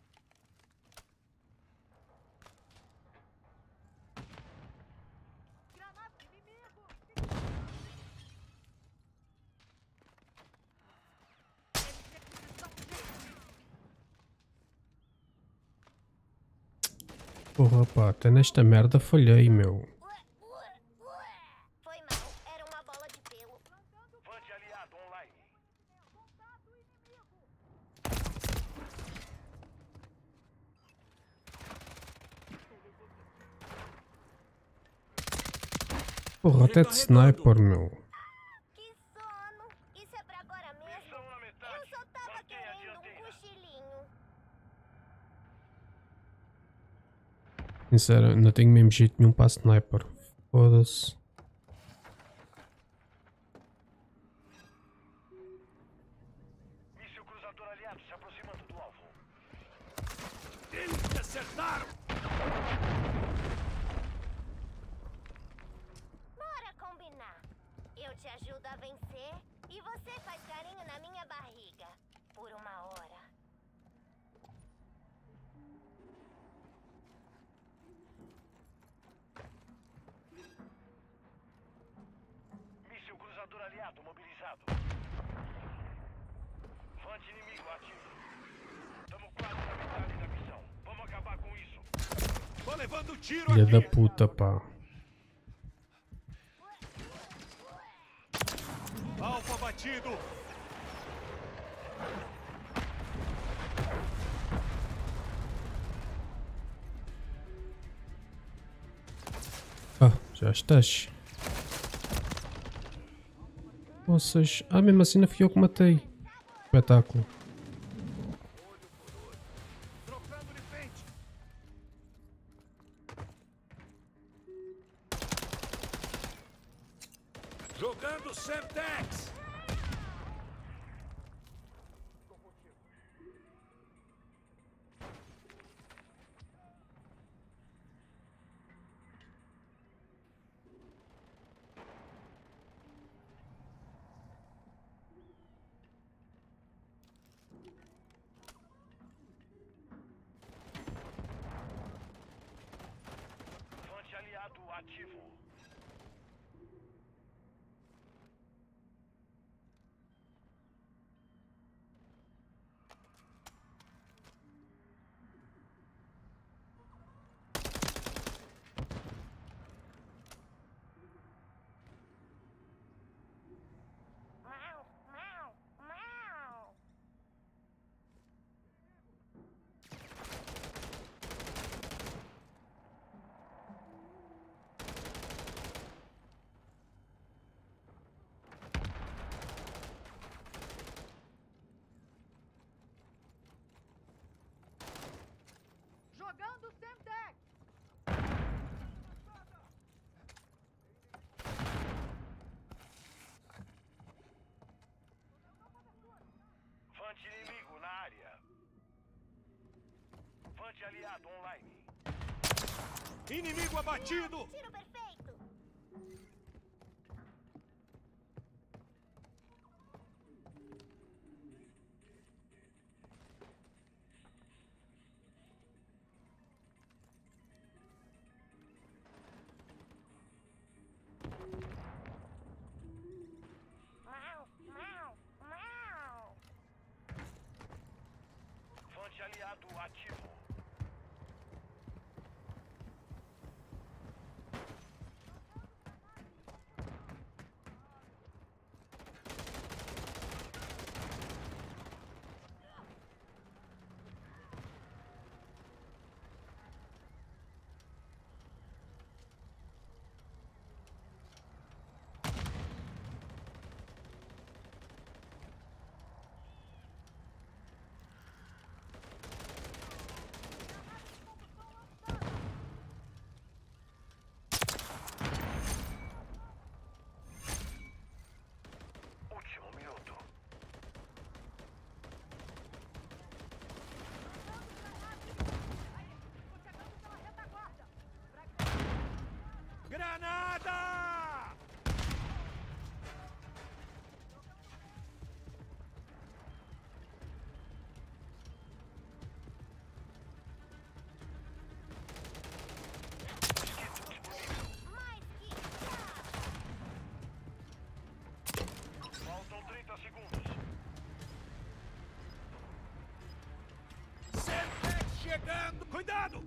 Granada, inimigo. Porra, pá, até nesta merda falhei, meu. Ué, ué, ué. Foi mal. Era uma bola de pelo. Vante aliado online. Porra, até de sniper, meu. Que sono. Isso é pra agora mesmo? Missão na metade. Eu só tava Mantenha a querendo um dianteira. cochilinho. Sincero, não tenho mesmo jeito nenhum para sniper. Foda-se. Míssil cruzador aliado se aproximando do alvo. Eles te acertaram! Bora combinar. Eu te ajudo a vencer e você faz carinho na minha barriga. Por uma hora. Míssil cruzador aliado mobilizado. Vante inimigo ativo. Estamos quase na metade da missão. Vamos acabar com isso. Tô levando tiro Filha da aqui! puta, pá. Alfa batido! Ah, já estás. Vocês. Ah, mesmo assim não fui eu que matei. Espetáculo. Trocando de frente! Jogando Semtex! Vante aliado ativo. Mau, mau, mau. Jogando Semtex. Vante inimigo na área. Vante aliado online. Inimigo abatido! Tiro perfeito. Mau, mau, mau. Vante aliado ativo. Granada! Mais que já! Faltam trinta segundos. Semtex chegando! Cuidado!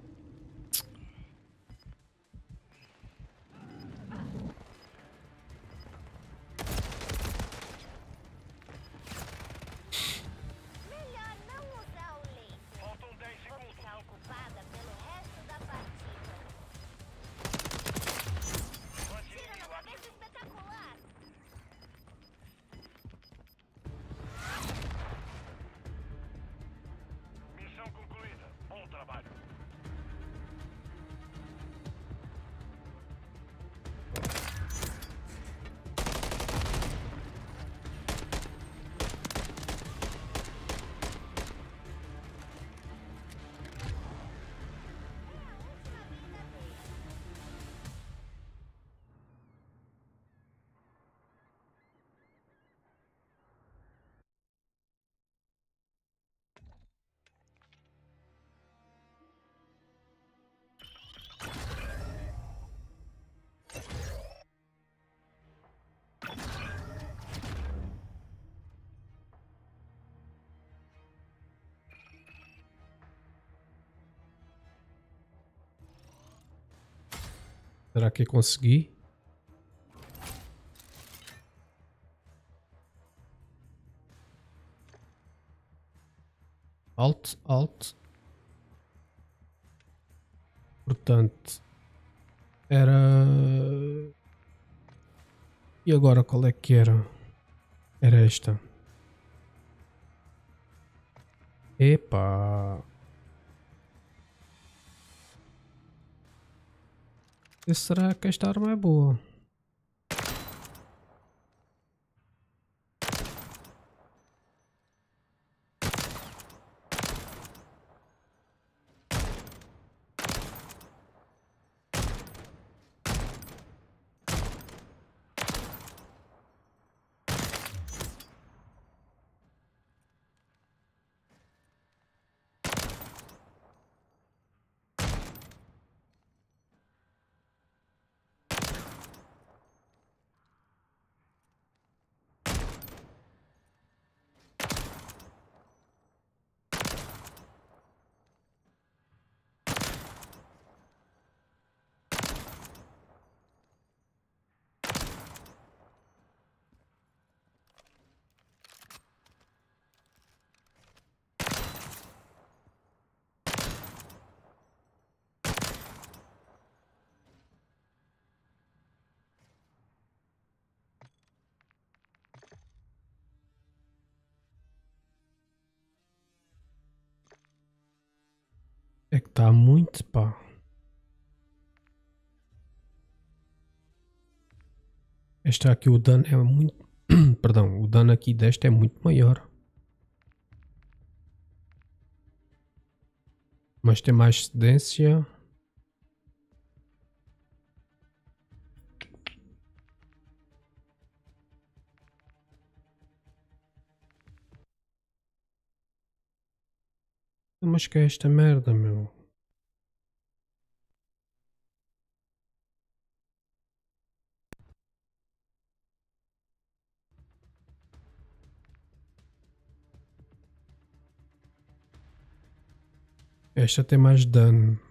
Melhor não usar o laser. Faltam dez Vou segundos. ficar ocupada pelo resto da partida. Tiro Anti-inimigo na ativo. cabeça espetacular! Missão concluída. Bom trabalho. É a última brincadeira. Será que consegui? Alt, alt. Portanto, era. E agora qual é que era? Era esta. Epa! E será que esta arma é boa? É que está muito, pá. Esta aqui, o dano é muito. Perdão, o dano aqui desta é muito maior. Mas tem mais cedência. Mas que é esta merda, meu? Esta tem mais dano.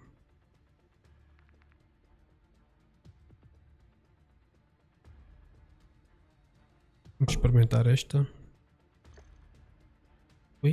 Vamos experimentar esta. Ui.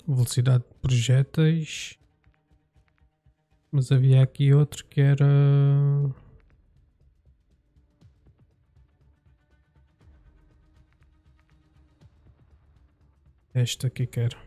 Velocidade de projéteis. Mas havia aqui outro que era... Esta aqui quero.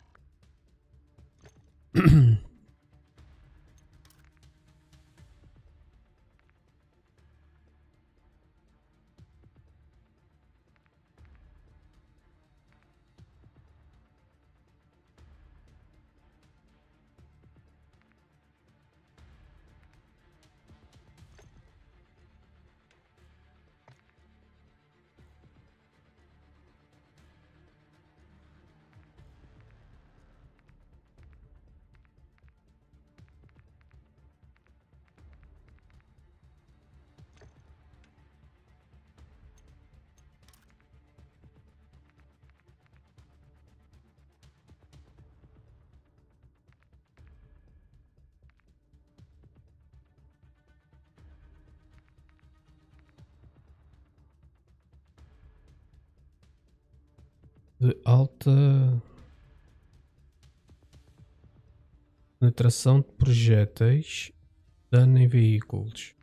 De alta penetração de projéteis, dano em veículos.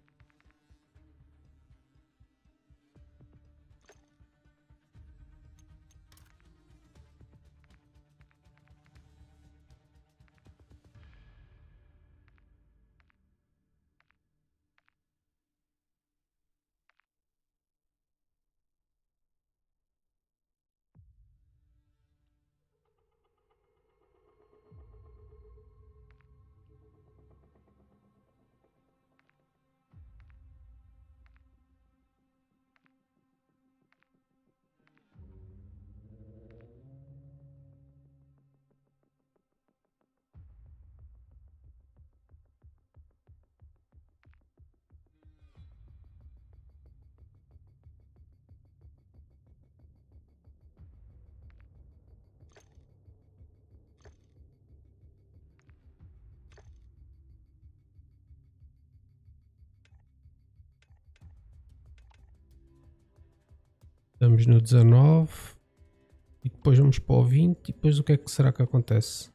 Estamos no dezanove e depois vamos para o vinte e depois o que é que será que acontece?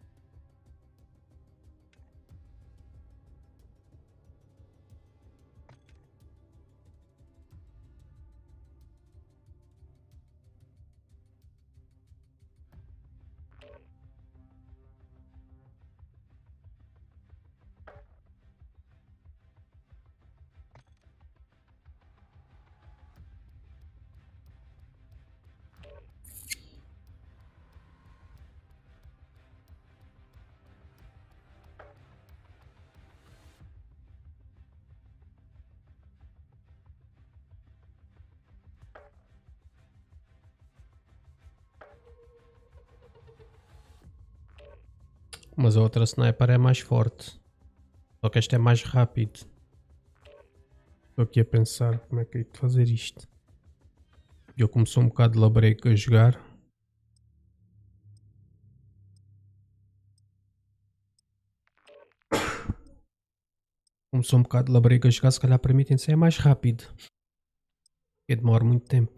Mas a outra sniper é mais forte. Só que esta é mais rápido. Estou aqui a pensar como é que é de fazer isto. Eu comecei um bocado de labrego a jogar. Começou um bocado de labrego a jogar, se calhar permitem ser mais rápido. Porque demora muito tempo.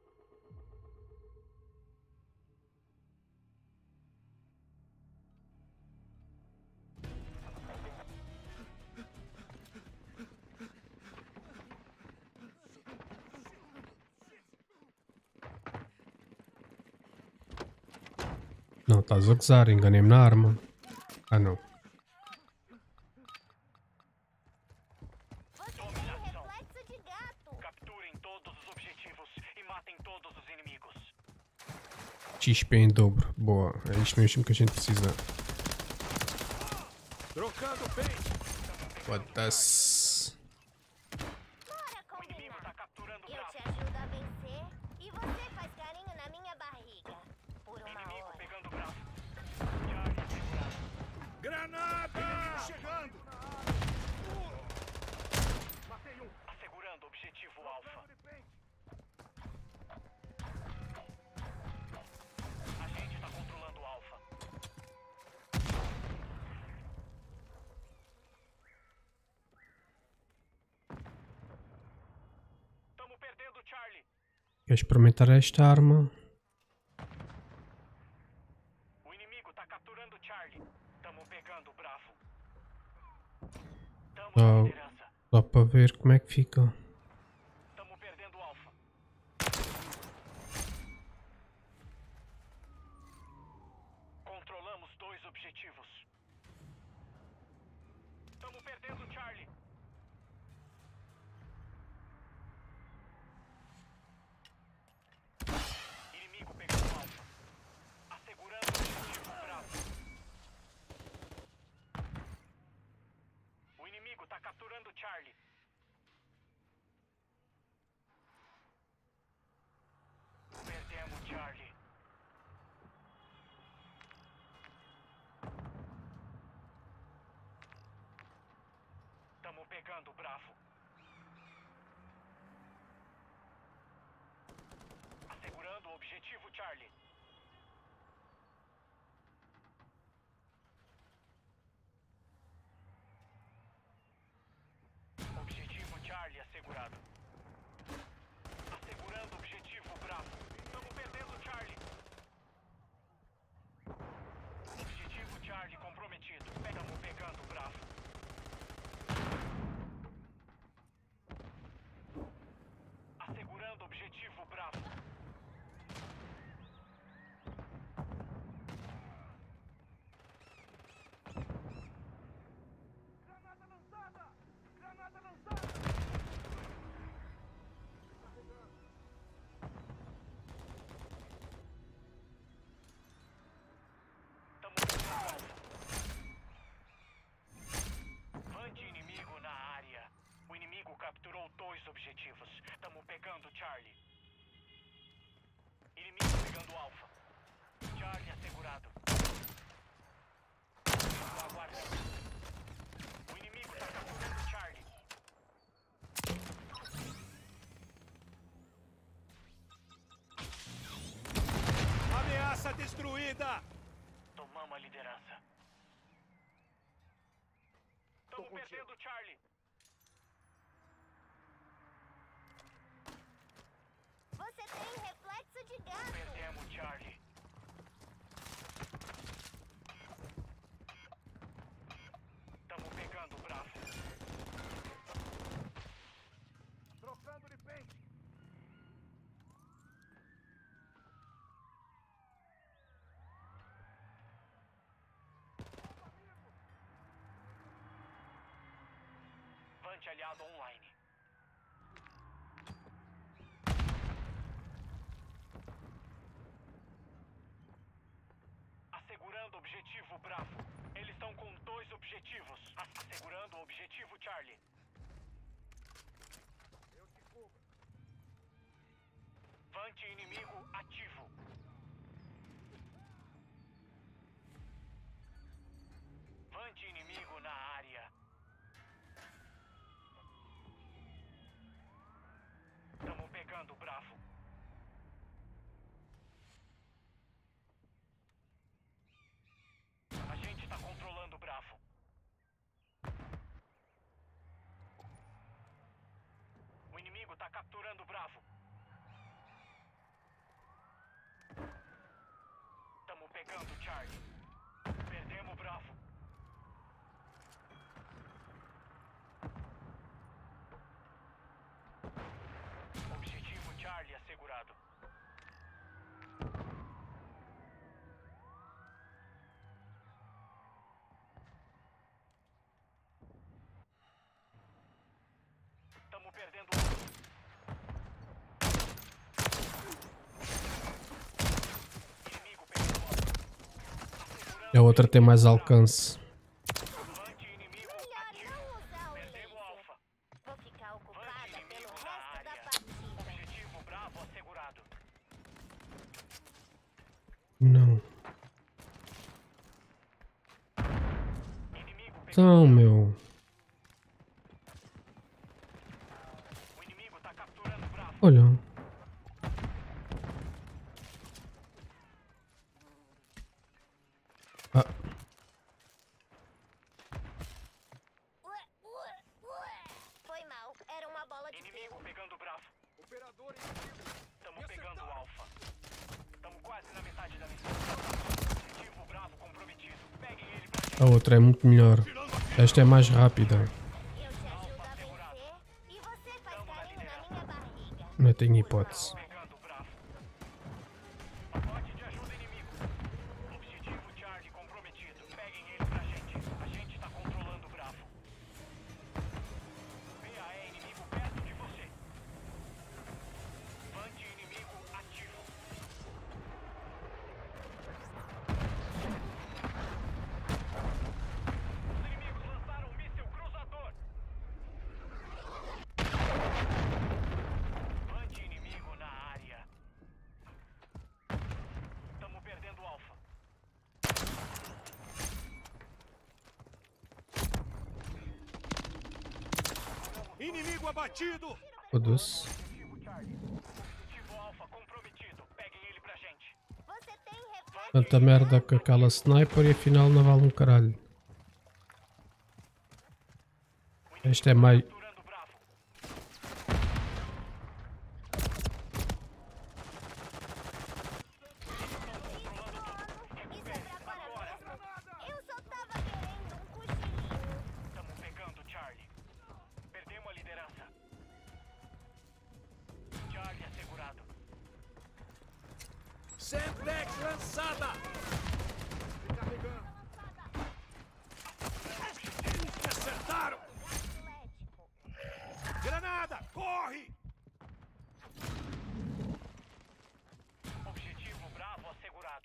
Não, estás a gozar, enganei-me na arma. Ah não. Você tem reflexo de gato. Capturem todos os objetivos e matem todos os inimigos. X P em dobro. Boa, é isto mesmo que a gente precisa. Trocando bem. Foda-se. Bora O inimigo combinar. tá capturando o Eu Bravo. te ajudo a vencer e você faz carinho na minha barriga. Por uma Inimigo hora. pegando o Bravo. Charlie segurado. Granada! Chegando! Matei um. Assegurando o objetivo Alfa. A gente está controlando o Alfa. Estamos perdendo o Charlie. Quer experimentar esta arma? O inimigo está capturando Charlie. Tamo pegando o Bravo. Tamo Só, na liderança. só para ver como é que fica. Tamo perdendo o Alpha. Controlamos dois objetivos. Tamo perdendo o Charlie. Inimigo pegando o Alpha. Assegurando o objetivo Bravo. O inimigo tá capturando o Charlie. Perdemos Charlie. Tamo pegando o Bravo. Assegurando o objetivo Charlie. Objetivo Charlie assegurado. Assegurando o objetivo Bravo. Estamos perdendo Charlie. Objetivo Charlie comprometido. Estamos pegando Bravo. Assegurando o objetivo Bravo. Granada lançada! Granada lançada! Tamo pegando Alpha. Anti-inimigo na área. O inimigo capturou dois objetivos. Tamo pegando Charlie. Inimigo pegando Alpha. Charlie assegurado. Aguardando. O inimigo tá capturando Charlie. Ameaça destruída! Tomamos a liderança. Tamo perdendo Charlie. Você tem reflexo de gato. Perdemos Charlie. Tamo pegando o Bravo. Trocando de pente. Vante aliado online. Assegurando o objetivo Bravo. Eles estão com dois objetivos. Assegurando o objetivo Charlie. Eu te cubro. Vante inimigo ativo. Vante inimigo na área. Tamo pegando o Bravo. A gente tá controlando o Bravo. O inimigo tá capturando o Bravo. Tamo pegando o Charlie. Perdemos o Bravo. Objetivo Charlie assegurado. Tamo perdendo o inimigo pegando o E a outra tem mais alcance. Vante inimigo Melhor ativo. não usar o Perdemos o laser. Alpha. Vou ficar Vante ocupada pelo inimigo resto na da área. partida. Objetivo Bravo assegurado. Não. Inimigo pegando Então, meu. O inimigo tá capturando o Bravo. Olha. Ah, Ué, ué, ué. Foi mal. Era uma bola de Inimigo ferro. pegando o Bravo. Operador inimigo! Tamo pegando o Alpha. Tamo quase na metade da missão. Objetivo Bravo comprometido. A outra é muito melhor. Esta é mais rápida. Eu te ajudo a vencer e você faz carinho na minha barriga. Não tenho hipótese. Pegando o Bravo. Pacote de ajuda inimigo. Objetivo Charlie comprometido. Peguem ele pra gente. A gente tá controlando o Bravo. B A E inimigo perto de você. Vante inimigo ativo. Os inimigos lançaram um míssil cruzador. Vante inimigo na área. Estamos perdendo o Alfa. Inimigo abatido! Foda-se. Objetivo Charlie. Objetivo Alfa comprometido. Peguem ele pra gente. Você tem reforço? Tanta merda com aquela sniper e afinal não vale um caralho. Esta é mais... Capturando o Bravo. Isso é pra agora mesmo? Eu só tava querendo um cochilinho. Estamos pegando Charlie. Perdemos a liderança. Charlie assegurado. Semtex lançada! Recarregando. Me acertaram! Atlético. Granada! Corre! Objetivo Bravo assegurado.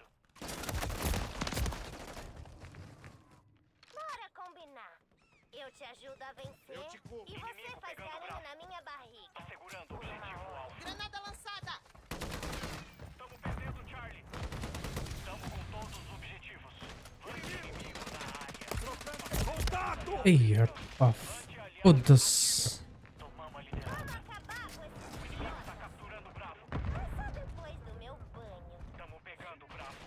Bora combinar. Eu te ajudo a vencer Eu te cubro. e você Inimigo faz pegando carinho bravo. na minha barriga. Assegurando o objetivo Alfa. Granada lançada. Estamos perdendo Charlie. Estamos com todos os objetivos. Vante inimigo na área. Contato! Ei, pá, foda-se. Tomamos a liderança. Vamos acabar com esse O inimigo tá capturando o Bravo. Mas só depois do meu banho. Estamos pegando o Bravo.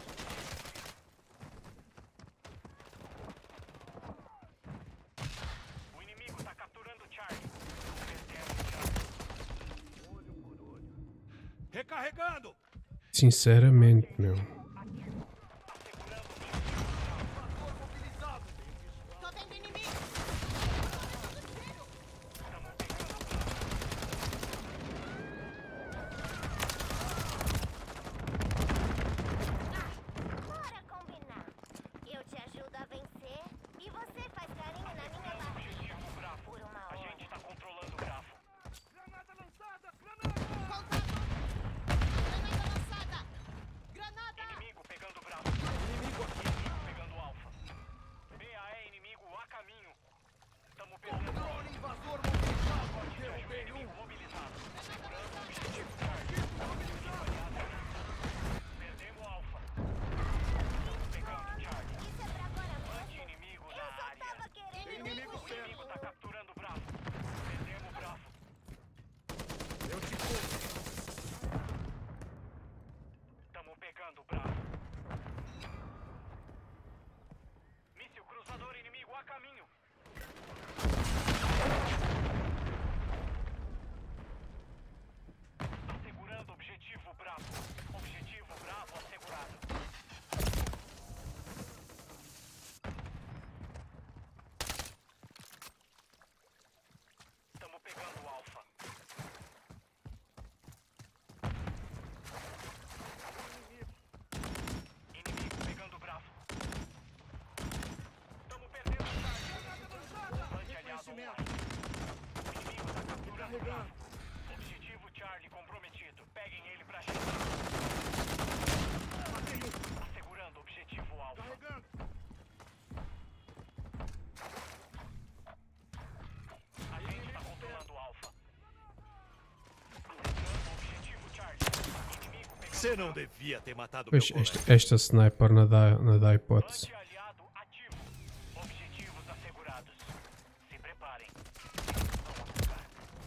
O inimigo tá capturando Charlie. Perdemos Charlie. Recarregando! Sinceramente, meu. Tô vendo inimigo. Estamos pegando o Bravo. Bora combinar. Eu te ajudo a vencer e você faz carinho na minha barriga. Objetivo Bravo. Por uma A hora. gente tá controlando o Bravo. Granada lançada! Granada! Contato. Granada lançada. Granada. Inimigo pegando o Bravo. Inimigo aqui. Inimigo pegando o Alfa. B A E inimigo a caminho. Estamos perdendo o Alfa. Invasor mobilizado! Pacote de ajuda inimigo mobilizado. Segurando o objetivo Charlie. Inimigo aliado. Perdemos o Alfa. Estamos pegando Charlie. Isso é pra agora Vante mesmo? inimigo Eu na só área. tava querendo um O inimigo tá cochilinho. capturando o Bravo. Perdemos o Bravo. Eu te cubro! Estamos pegando o Bravo. Míssil cruzador inimigo a caminho. Assegurando objetivo Bravo. Objetivo Bravo assegurado. Estamos pegando o Alfa. Inimigo pegando o Bravo. Estamos perdendo o Charlie. Vante aliado online. O inimigo tá capturando o Bravo. Objetivo Charlie comprometido. Peguem ele pra gente. Assegurando o objetivo Alfa. Carregando! A gente tá controlando o Alfa. Assegurando o objetivo Charlie. Inimigo pegando Você o não Bravo. devia ter matado Pois, meu colega. esta, esta sniper não dá, não dá hipótese. Vante aliado ativo. Objetivos assegurados. Se preparem. Vamos jogar.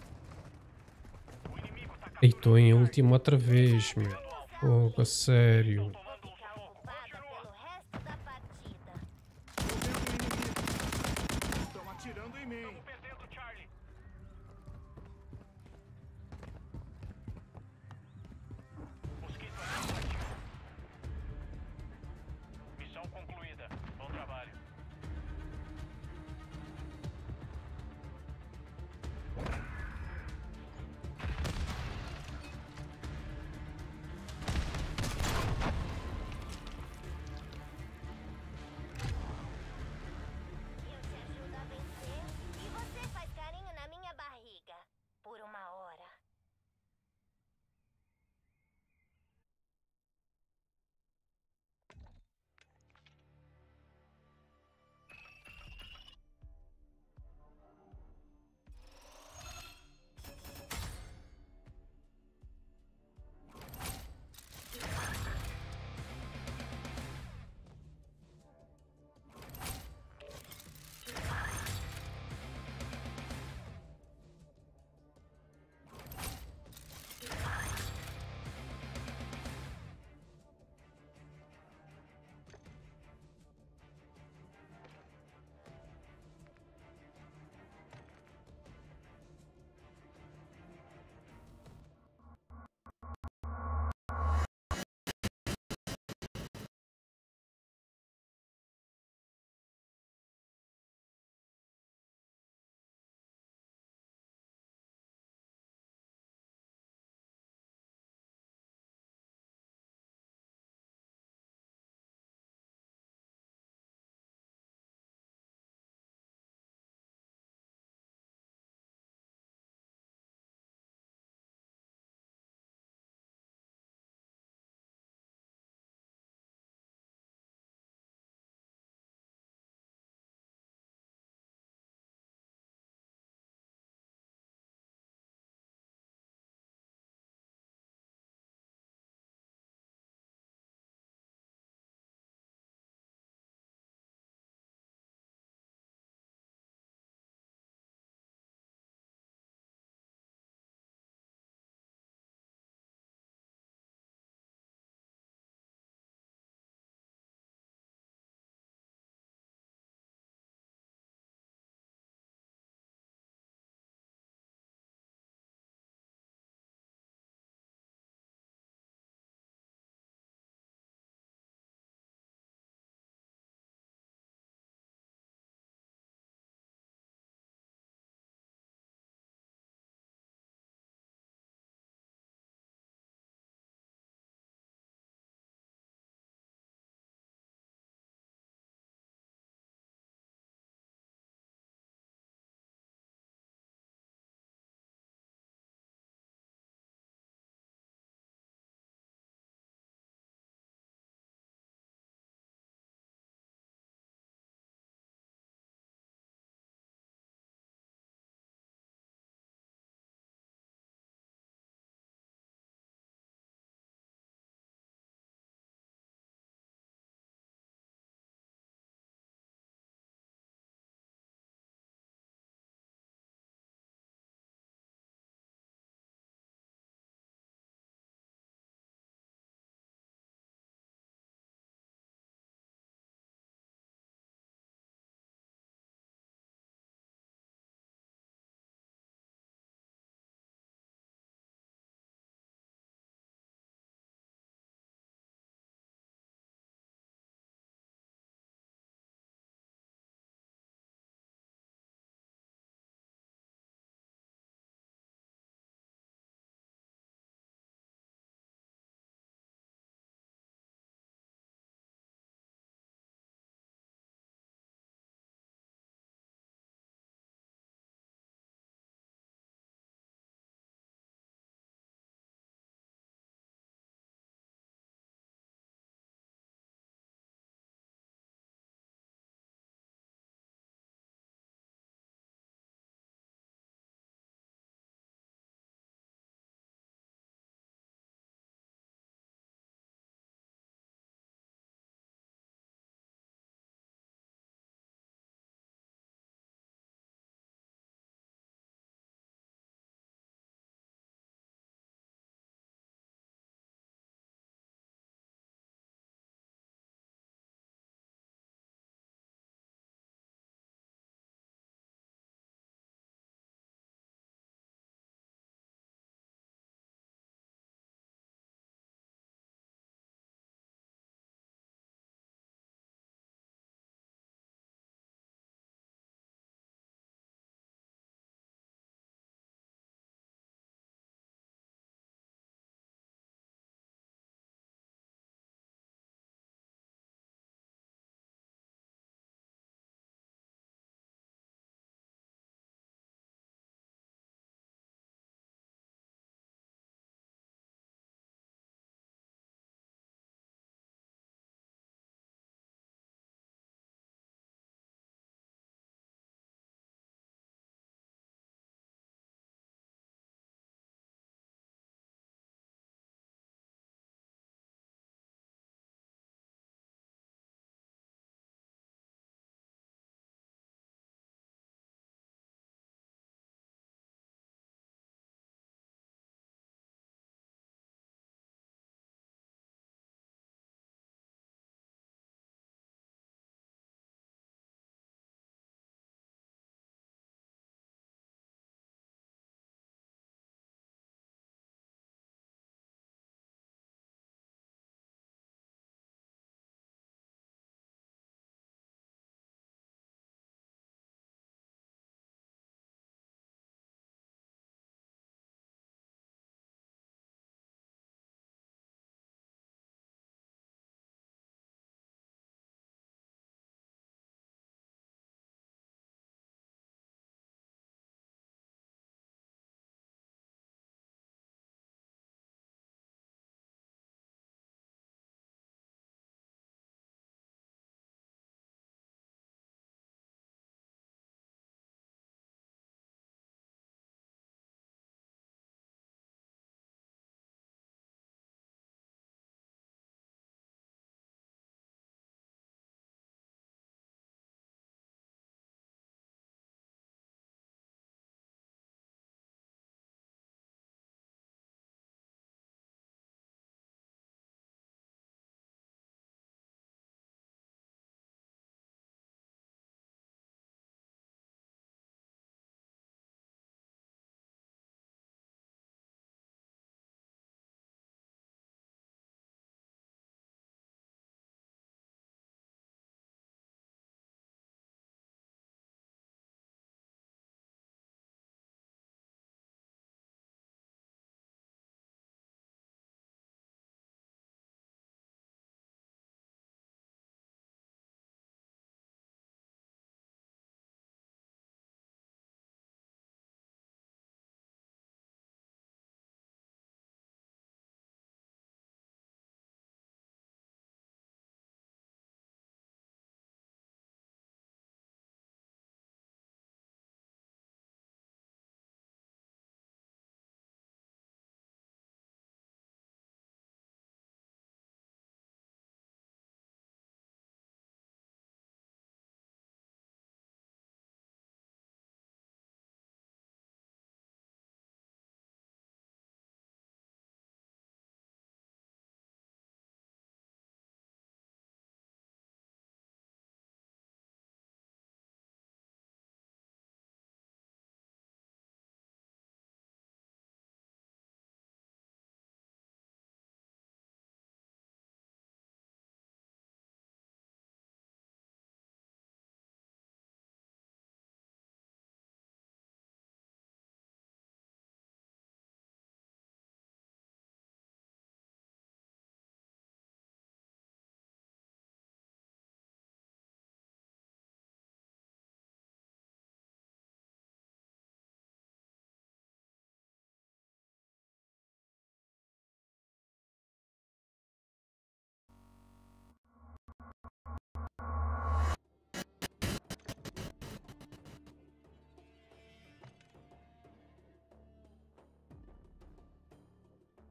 O inimigo tá E estou em capturando último outra vez, meu. Fogo, a sério. Vou ficar ocupada pelo resto da partida. Eu vendo o inimigo! Estão atirando em mim! Estamos perdendo Charlie. Mosquito ativo. Missão concluída. Bom trabalho.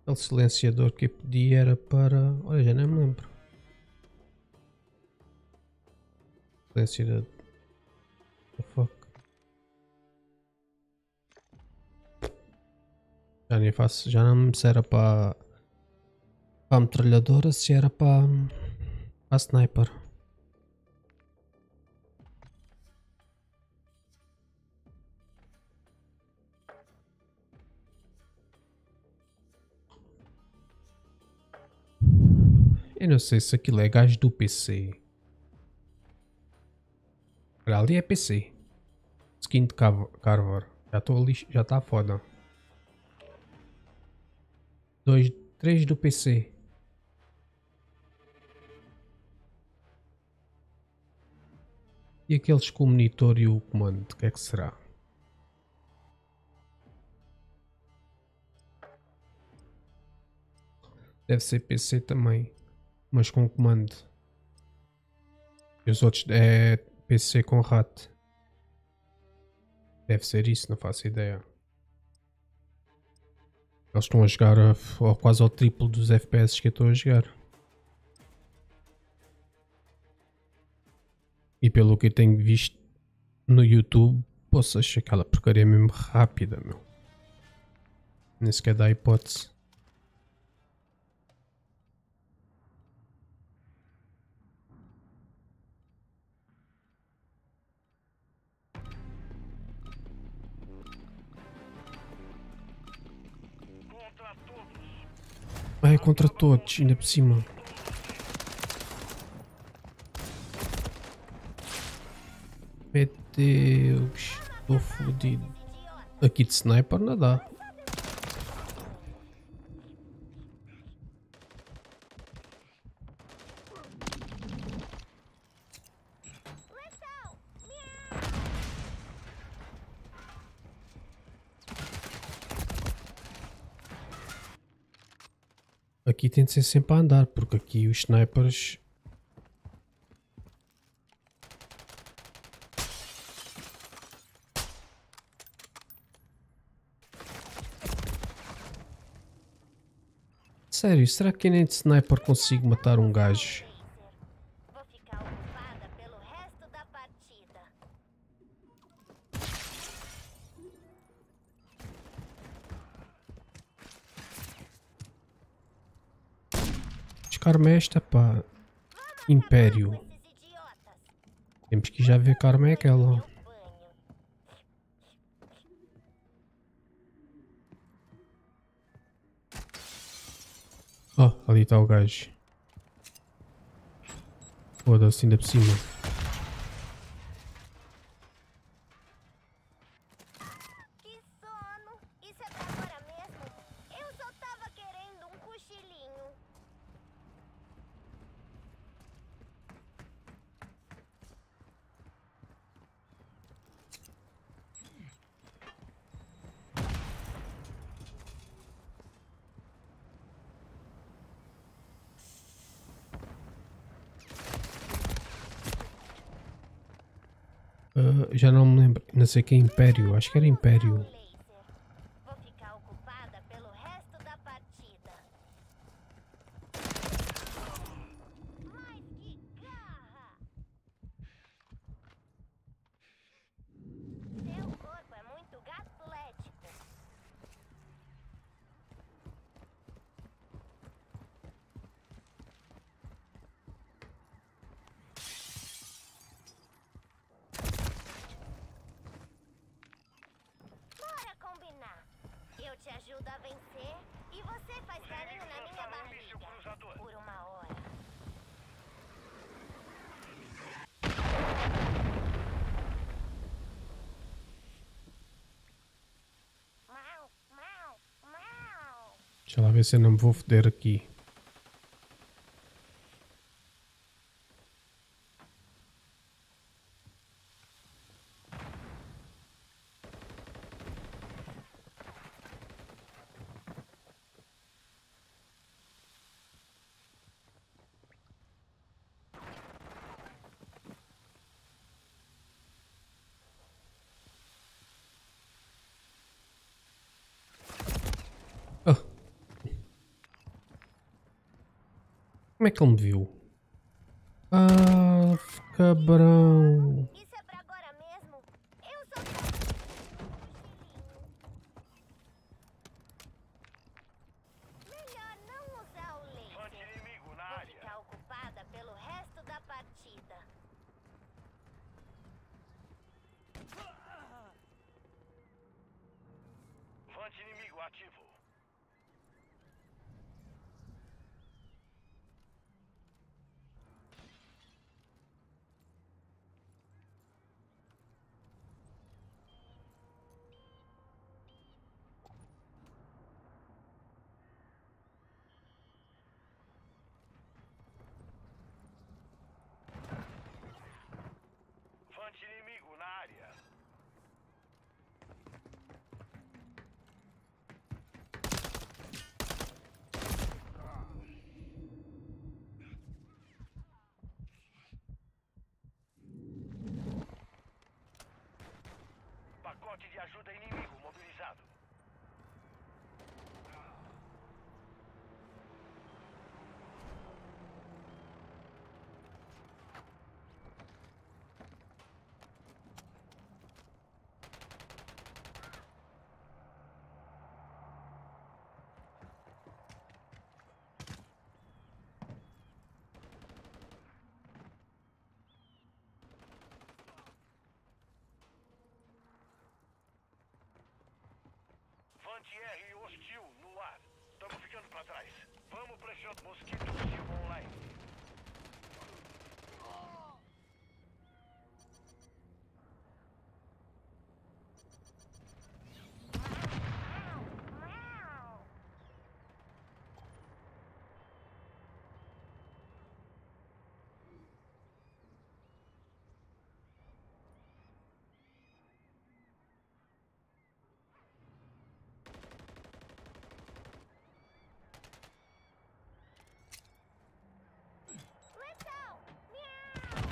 Aquele silenciador que eu pedi era para... Olha, já nem me lembro. Silenciador... What the fuck? Já nem faço... Já não me se era para... Para a metralhadora, se era para... Para a sniper. Eu não sei se aquilo é gajo do P C. Olha, ali é P C. Skin de Carver. Carver. Já estou ali. Já está foda. Dois, três do P C. E aqueles com o monitor e o comando, o que é que será? Deve ser P C também, mas com comando. E os outros é P C com RAT. Deve ser isso, não faço ideia. Eles estão a jogar a, a, quase ao triplo dos F P S que eu estou a jogar. E pelo que eu tenho visto no YouTube, poças, aquela porcaria mesmo rápida, meu. Nem sequer dá hipótese. Contra todos. Ai, contra todos, ainda por cima. Meu Deus, estou fodido. Aqui de sniper não dá. Aqui tem de ser sempre a andar, porque aqui os snipers... Sério, será que nem de sniper consigo matar um gajo? Vou ficar ocupada pelo resto da partida. Descarma esta, pá. Império. Esses idiotas. Temos que já ver que arma é aquela. Banho. Oh, ali está o gajo. Foda-se, ainda por cima. Que sono! Isso é pra agora mesmo? Eu só tava querendo um cochilinho. Uh, já não me lembro. Não sei que é Império. Acho que era Império. Laser. Vou ficar ocupada pelo resto da partida. Mas que garra! Seu corpo é muito atlético. Bora combinar. Eu te ajudo a vencer e você faz carinho na minha Lançar um míssil barriga. cruzador. Por uma hora. Mau, mau, mau. Deixa lá ver se eu não me vou foder aqui. Oh, Como é que ele me viu? Ah, cabrão. Isso é pra agora mesmo? Eu sou... Melhor não usar o laser. Fonte inimigo na Vou área. ficar ocupada pelo resto da partida. Fonte inimigo ativo. Fonte inimigo na área. Pacote de ajuda inimigo mobilizado. Fonte R hostil no ar. Estamos ficando pra trás. Vamos pressionar. Mosquito hostil online. Letal! Miau!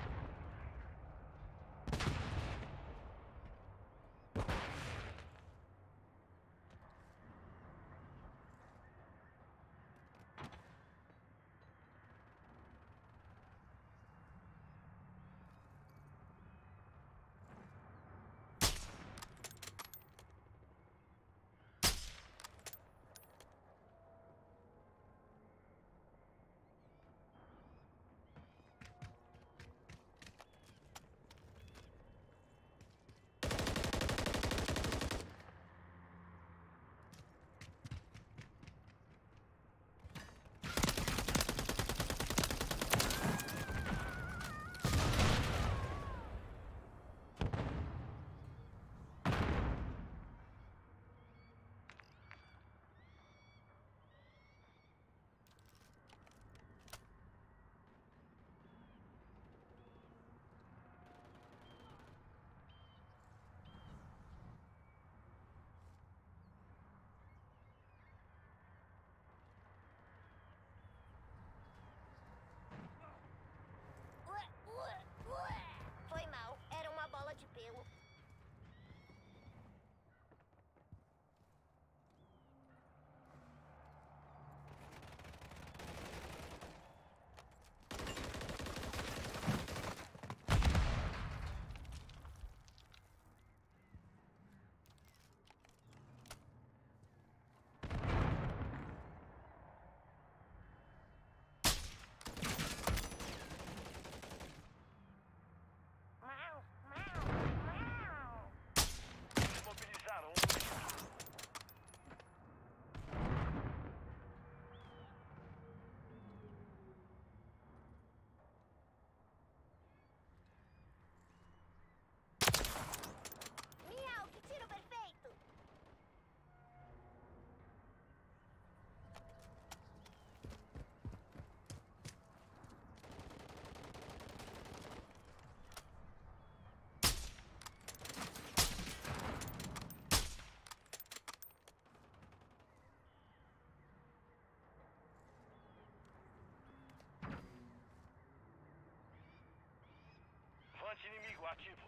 Ué, ué, ué. Foi mal, era uma bola de pelo. Mau, mau, mau. Desmobilizaram um mosquito. Miau, que tiro perfeito! Fonte inimigo ativo.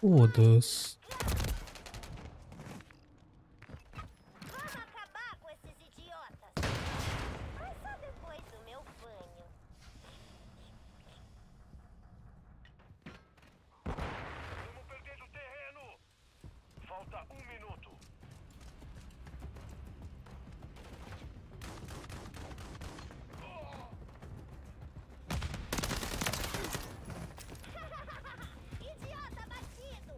Foda-se. Vamos acabar com esses idiotas. Mas só depois do meu banho. Estamos perdendo terreno. Falta um minuto. Idiota batido!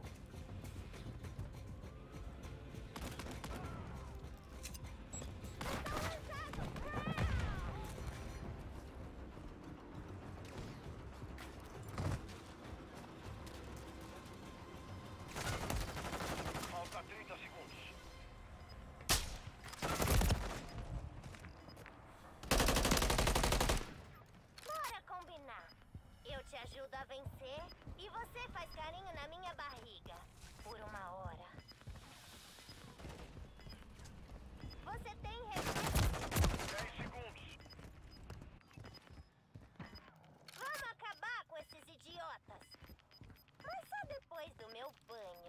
Estão lançando! Falta trinta segundos. Bora combinar. Eu te ajudo a vencer e você faz carinho na minha barriga. Por uma hora. Você tem reflexo. dez segundos. Vamos acabar com esses idiotas. Mas só depois do meu banho.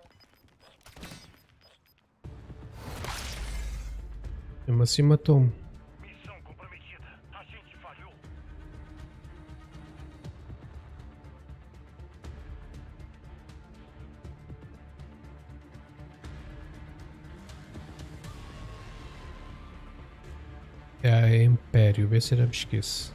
Mesmo assim matou-me. Missão comprometida. A gente falhou. É a Império, vê se ele me esquece.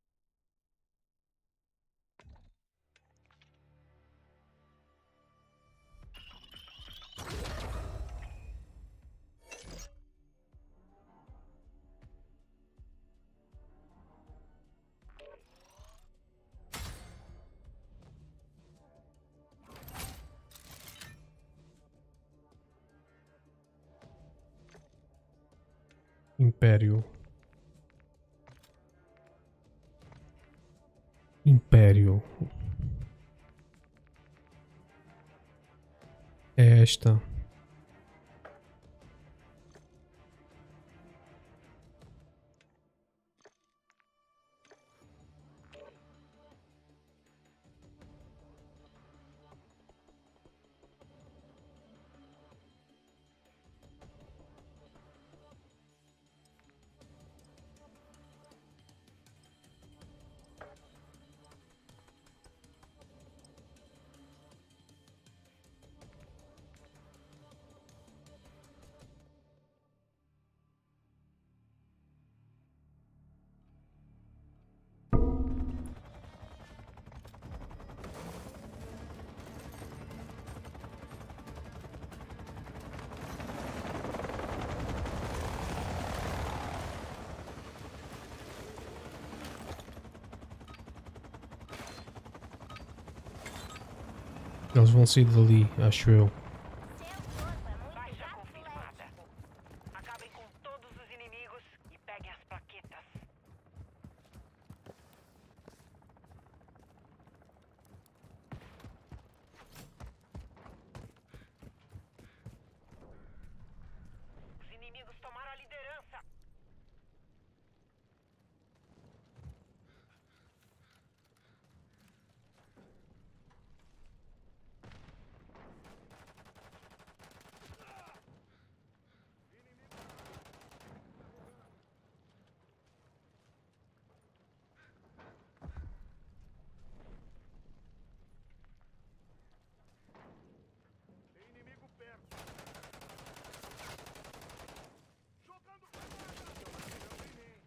Império. Império. É esta. Eles vão sair dali, acho eu. Seu corpo é muito Baixa atlético. confirmada. Acabem com todos os inimigos e peguem as plaquetas. Os inimigos tomaram a liderança. Tem inimigo perto. Jogando granada. Estão atirando em mim.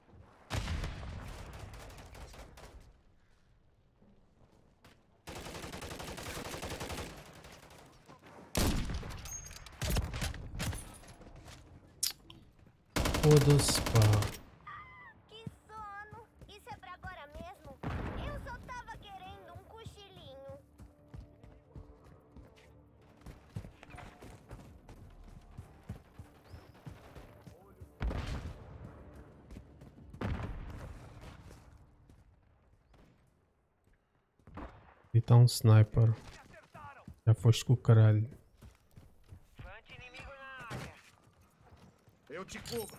Foda-se, pá. Que sono! Isso é pra agora mesmo? Eu só tava querendo um cochilinho. E tá um sniper. Me acertaram. Já foste com o caralho. Vante inimigo na área. Eu te cubro.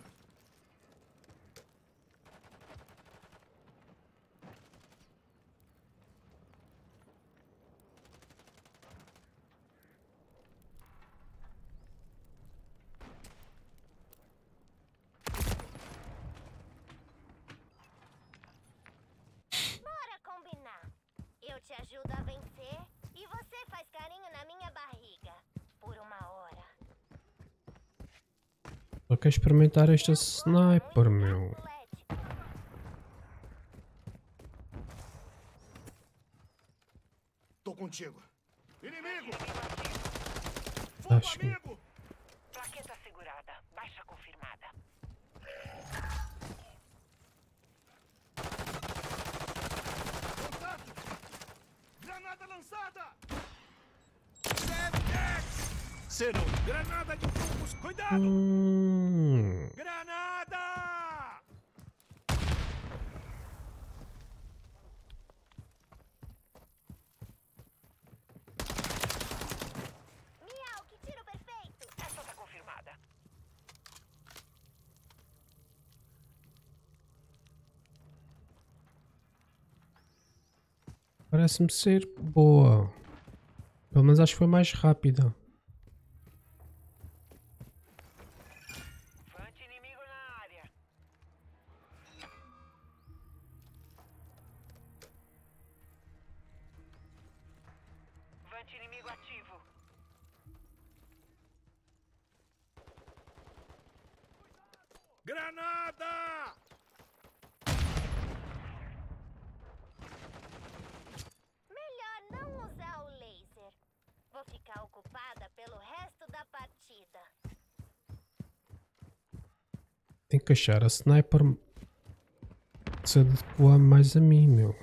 quero experimentar esta sniper, meu. Colete. Tô contigo. Inimigo! Acho que... Amigo! Plaqueta segurada. Baixa confirmada. Contato! Granada lançada! Semtex! Serão granada de fungos. Cuidado! Hum, Granada! Miau, que tiro perfeito! Essa tá confirmada. parece-me ser boa. Pelo menos acho que foi mais rápida. Vante inimigo na área. Vante inimigo ativo. Granada! Melhor não usar o laser. Vou ficar ocupada pelo resto da partida. Tem que achar a sniper se adequar mais a mim, meu.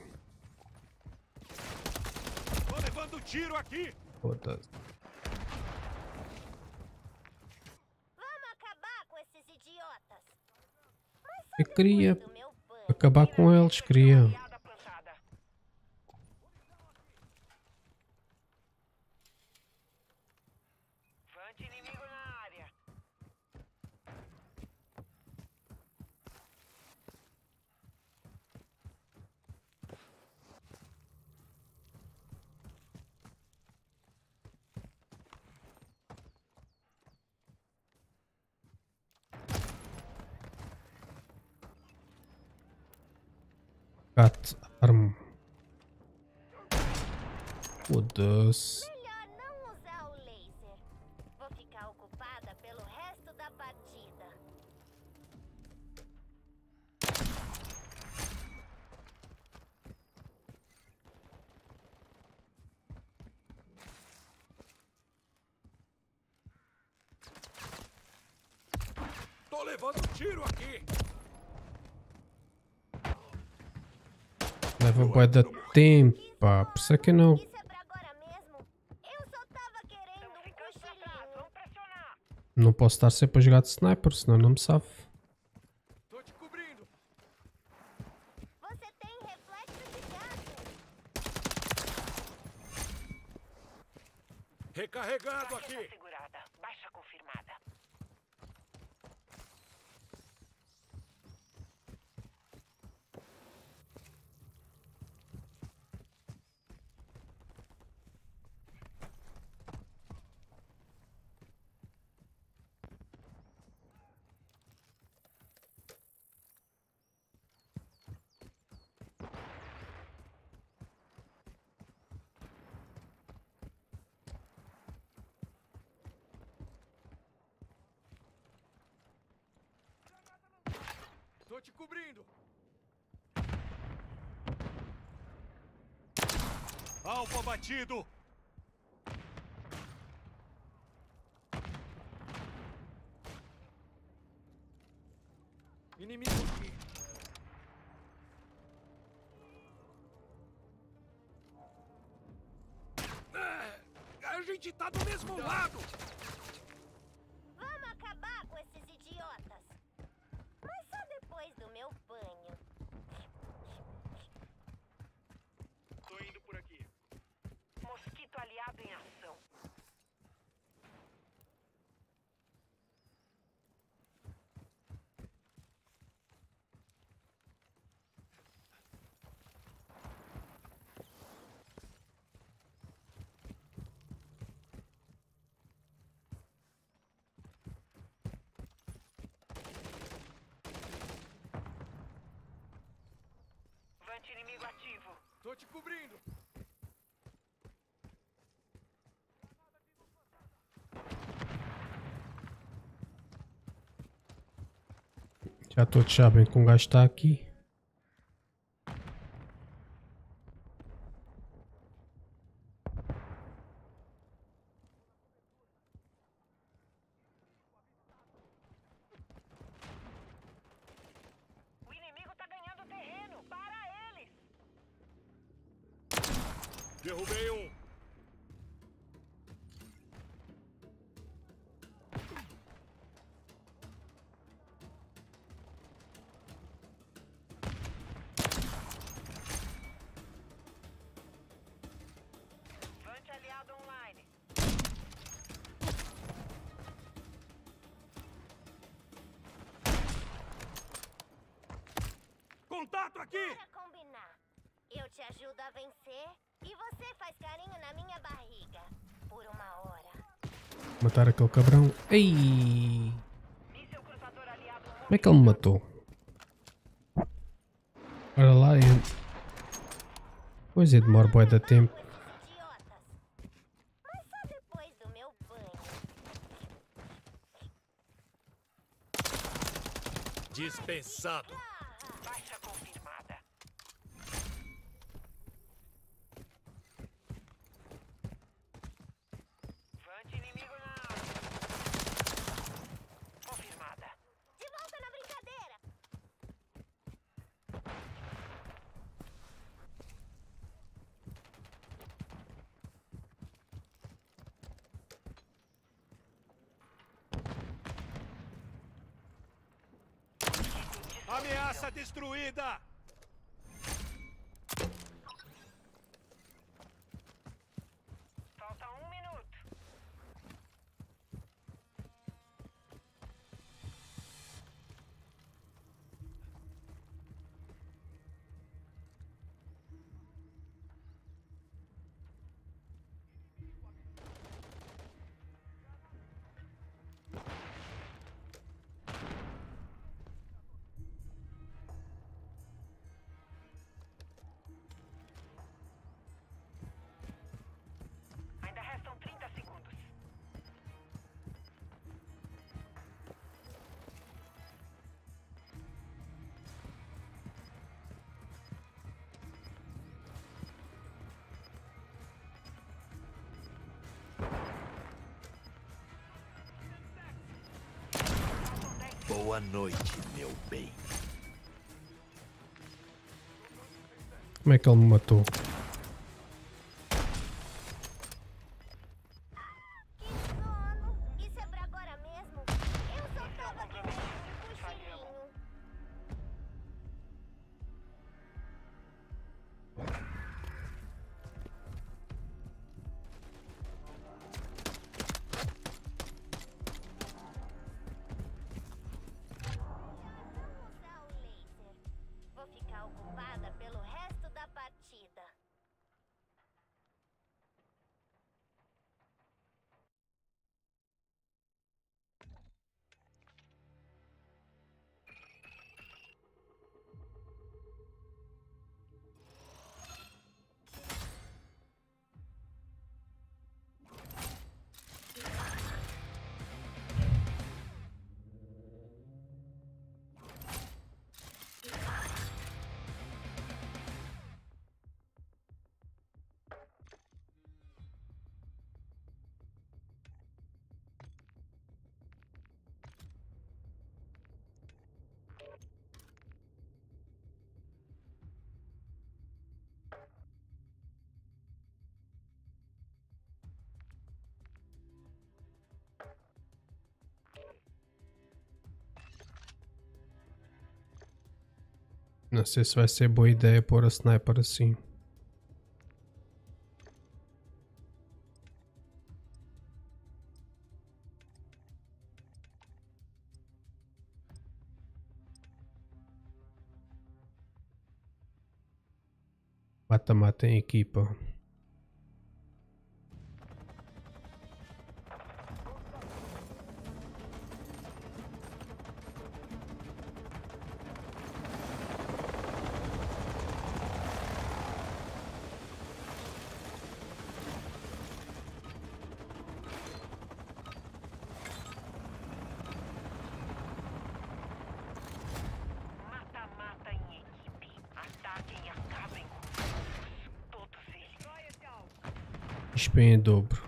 Tô levando tiro aqui! Foda-se. Vamos acabar com esses idiotas. Mas só Eu queria depois do meu banho. acabar com eles, queria. Aliada plantada. Vante inimigo na área. Cat arm. Foda-se. Melhor não usar o laser. Vou ficar ocupada pelo resto da partida. Tô levando tiro aqui! Leva bué de tempo, pá. Por isso é que eu não... Isso é pra agora mesmo? Eu só tava querendo Estamos um ficando pra trás. cochilinho. Vamos pressionar. Não posso estar sempre a jogar de sniper, senão não me safo. Tô te cobrindo! Você tem reflexo de gato. Recarregado Plaqueta aqui! segurada. Baixa confirmada. Tô te cobrindo! Alvo abatido! Inimigo aqui! Ah, a gente tá do mesmo lado! Vamos acabar com esses idiotas. Mas só depois do meu banho. Tô indo por aqui. Mosquito aliado em ação. Vante inimigo ativo. Tô te cobrindo! Já todos sabem que um gajo está aqui. O inimigo tá ganhando terreno. Para eles! Derrubei um. Vante aliado online. Contato aqui! Bora combinar. Eu te ajudo a vencer e você faz carinho na minha barriga. Por uma hora. Matar aquele cabrão. Ei! Míssil cruzador aliado Como é que ele me matou? Olha lá, eu... Pois é, demora bué de tempo. Com esses idiotas. Mas só depois do meu banho. Dispensado. baixa confirmada. Vante inimigo na área. Confirmada. De volta na brincadeira. Ameaça destruída! Falta um minuto. Ainda restam trinta segundos. Boa noite, meu bem. Como é que ele me matou? Que sono. Isso é pra agora mesmo? Eu só tava querendo um cochilinho. Vamos usar o laser. Vou ficar ocupada pelo resto da partida. Não sei se vai ser boa ideia pôr a sniper assim. Mata-mata em equipa. X P em dobro.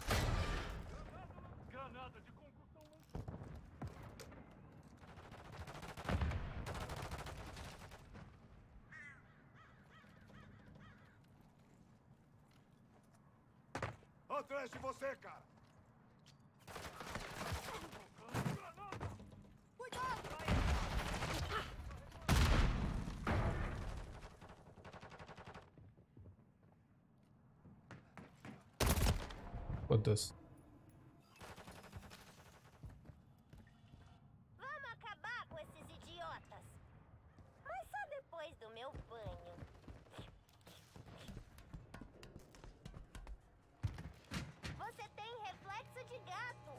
Granada de concussão. Atrás de você, cara! Foda-se. Vamos acabar com esses idiotas. Mas só depois do meu banho. Você tem reflexo de gato.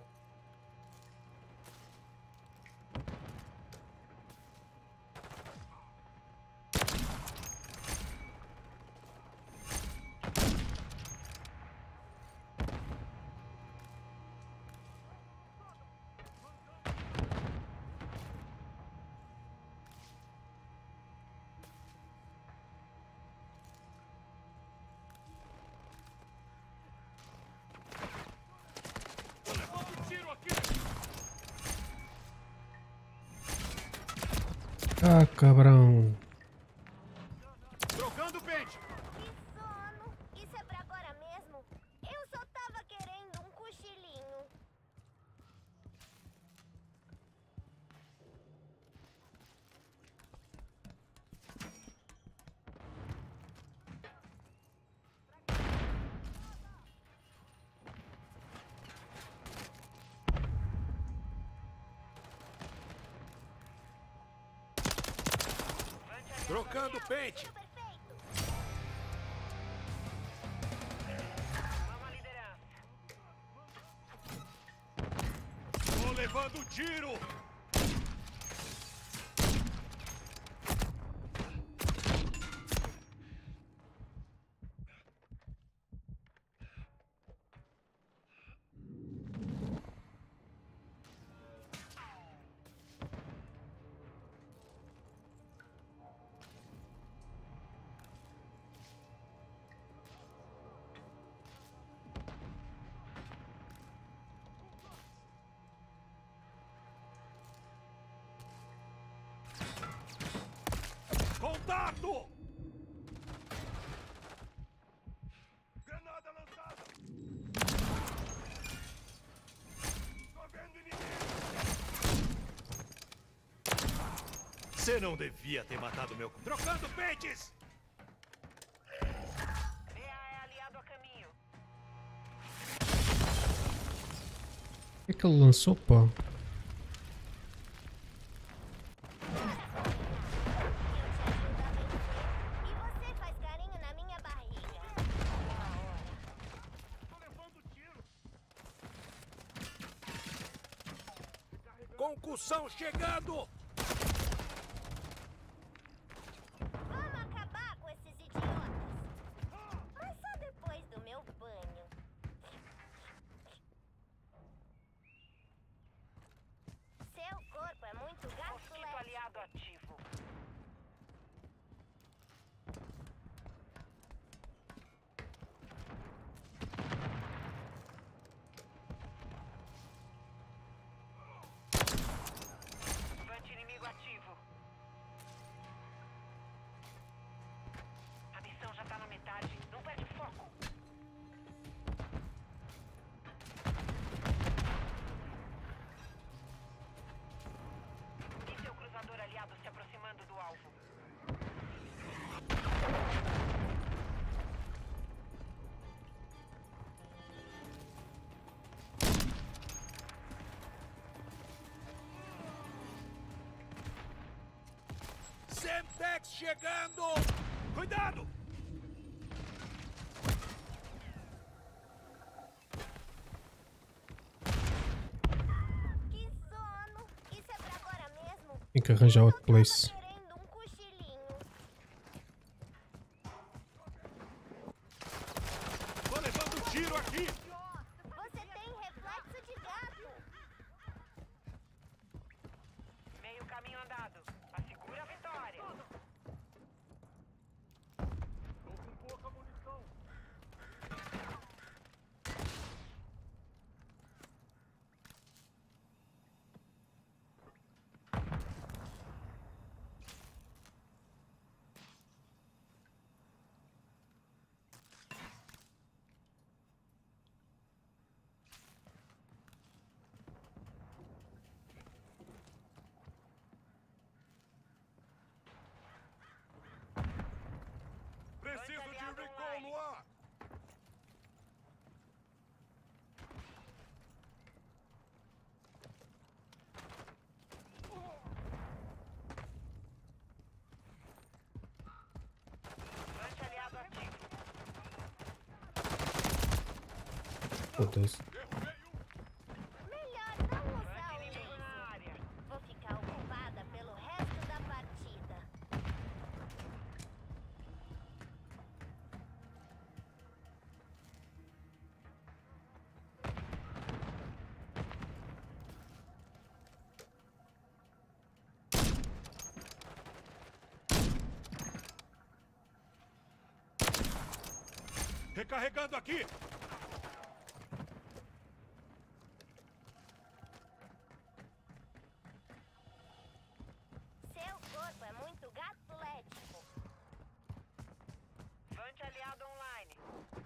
Tô levando tiro aqui. Ah, cabrão. Trocando pente! Que sono. Isso é pra agora mesmo? Eu só tava querendo um cochilinho. Trocando pente! Perfeito. Vamos à liderança. Tô levando tiro! Contato! Granada lançada! Tô vendo inimigo! Você não devia ter matado meu... Trocando pentes! B A é aliado a caminho. O que é que ele lançou, pá? E você faz carinho na minha barriga. Tô levando tiro. Concussão chegando! Vamos acabar com esses idiotas. Mas só depois do meu banho. Seu corpo é muito Mosquito gato aliado ativo. Levante inimigo ativo. A missão já tá na metade. Não perde o foco. E seu cruzador aliado se aproximando do alvo. Semtex chegando! Cuidado! Que sono. Isso é pra agora mesmo? Tem que arranjar Eu outro só tava place. querendo um cochilinho. Tô levando tiro aqui! Você tem reflexo de gato. Meio caminho andado. Assegura a vitória. Tô com pouca munição. recall no ar! Lance aliado ativo. Foda-se. Melhor não usar o Inimigo na laser. área. Vou ficar ocupada pelo resto da partida. Recarregando aqui! Seu corpo é muito gatlético. Lance aliado online.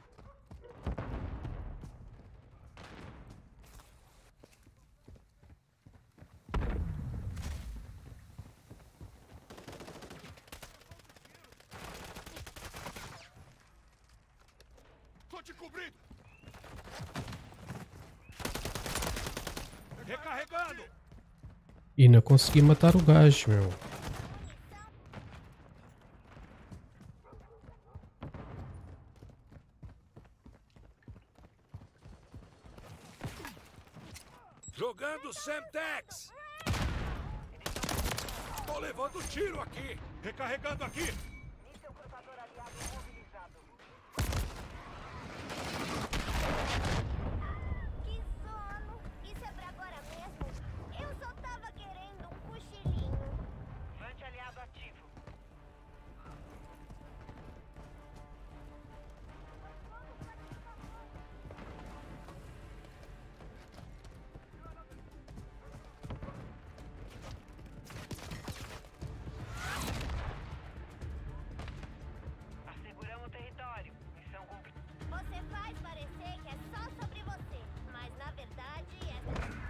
Tô te cobrindo! Recarregando! E não consegui matar o gajo, meu. Jogando Semtex! Tô levando tiro aqui! Recarregando aqui! Míssil cruzador aliado mobilizado. Que sono! Isso é pra agora mesmo? Eu só tava querendo um cochilinho. Lance aliado ativo. Asseguramos o território. Missão cumprida. Você faz parecer que é só sobre você, mas na verdade é.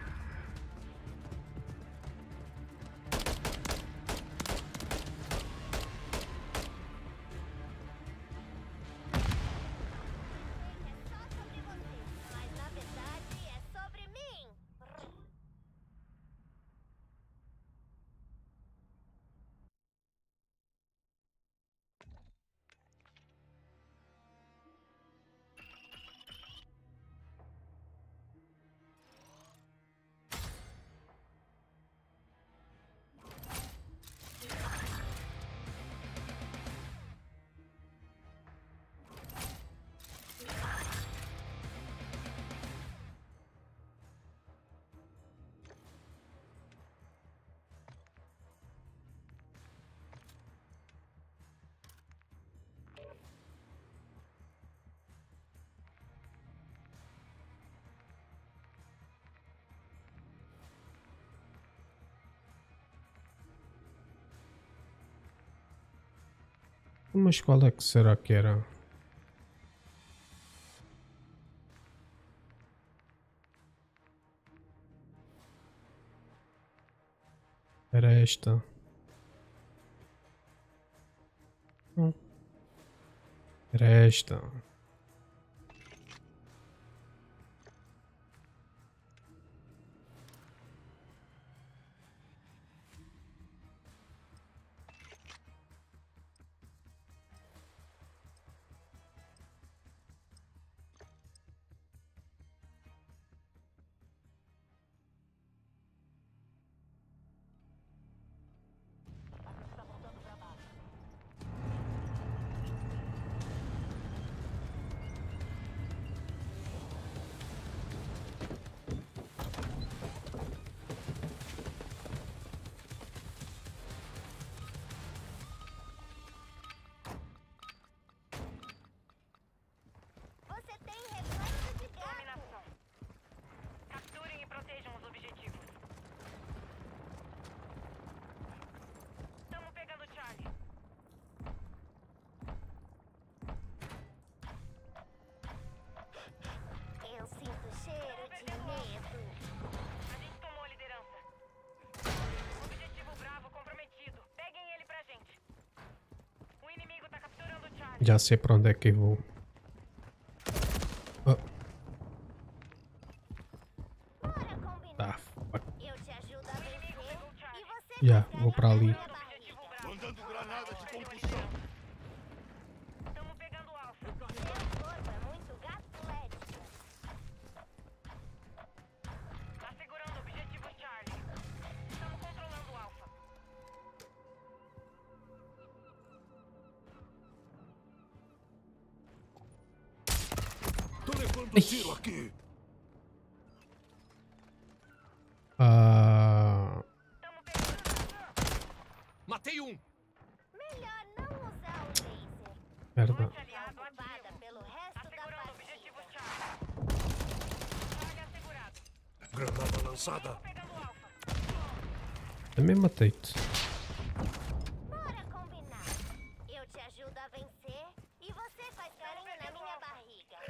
É só sobre você, mas na verdade é sobre mim. Mas qual é que será que era? Era esta. Não. Era esta. Já sei para onde é que eu vou. Oh, Bora combinar. tá, fuck. Eu te ajudo a vencer e você Já, faz vou para carinho ali. na minha barriga. Mandando granadas de concussão. Estamos pegando o Alfa. Seu corpo é muito gato-lético. Assegurando o objetivo Charlie. Estamos controlando o Alfa. Tô levando tiro aqui. Ah, Estamos pegando. Matei um. Melhor não usar o laser. merda. Aliado Ocupada ativo. pelo resto da Assegurando o objetivo partida. Charlie. Charlie assegurado. Granada lançada. Pegando o Alfa. Também matei-te. Bora combinar. Eu te ajudo a vencer e você faz carinho na minha barriga.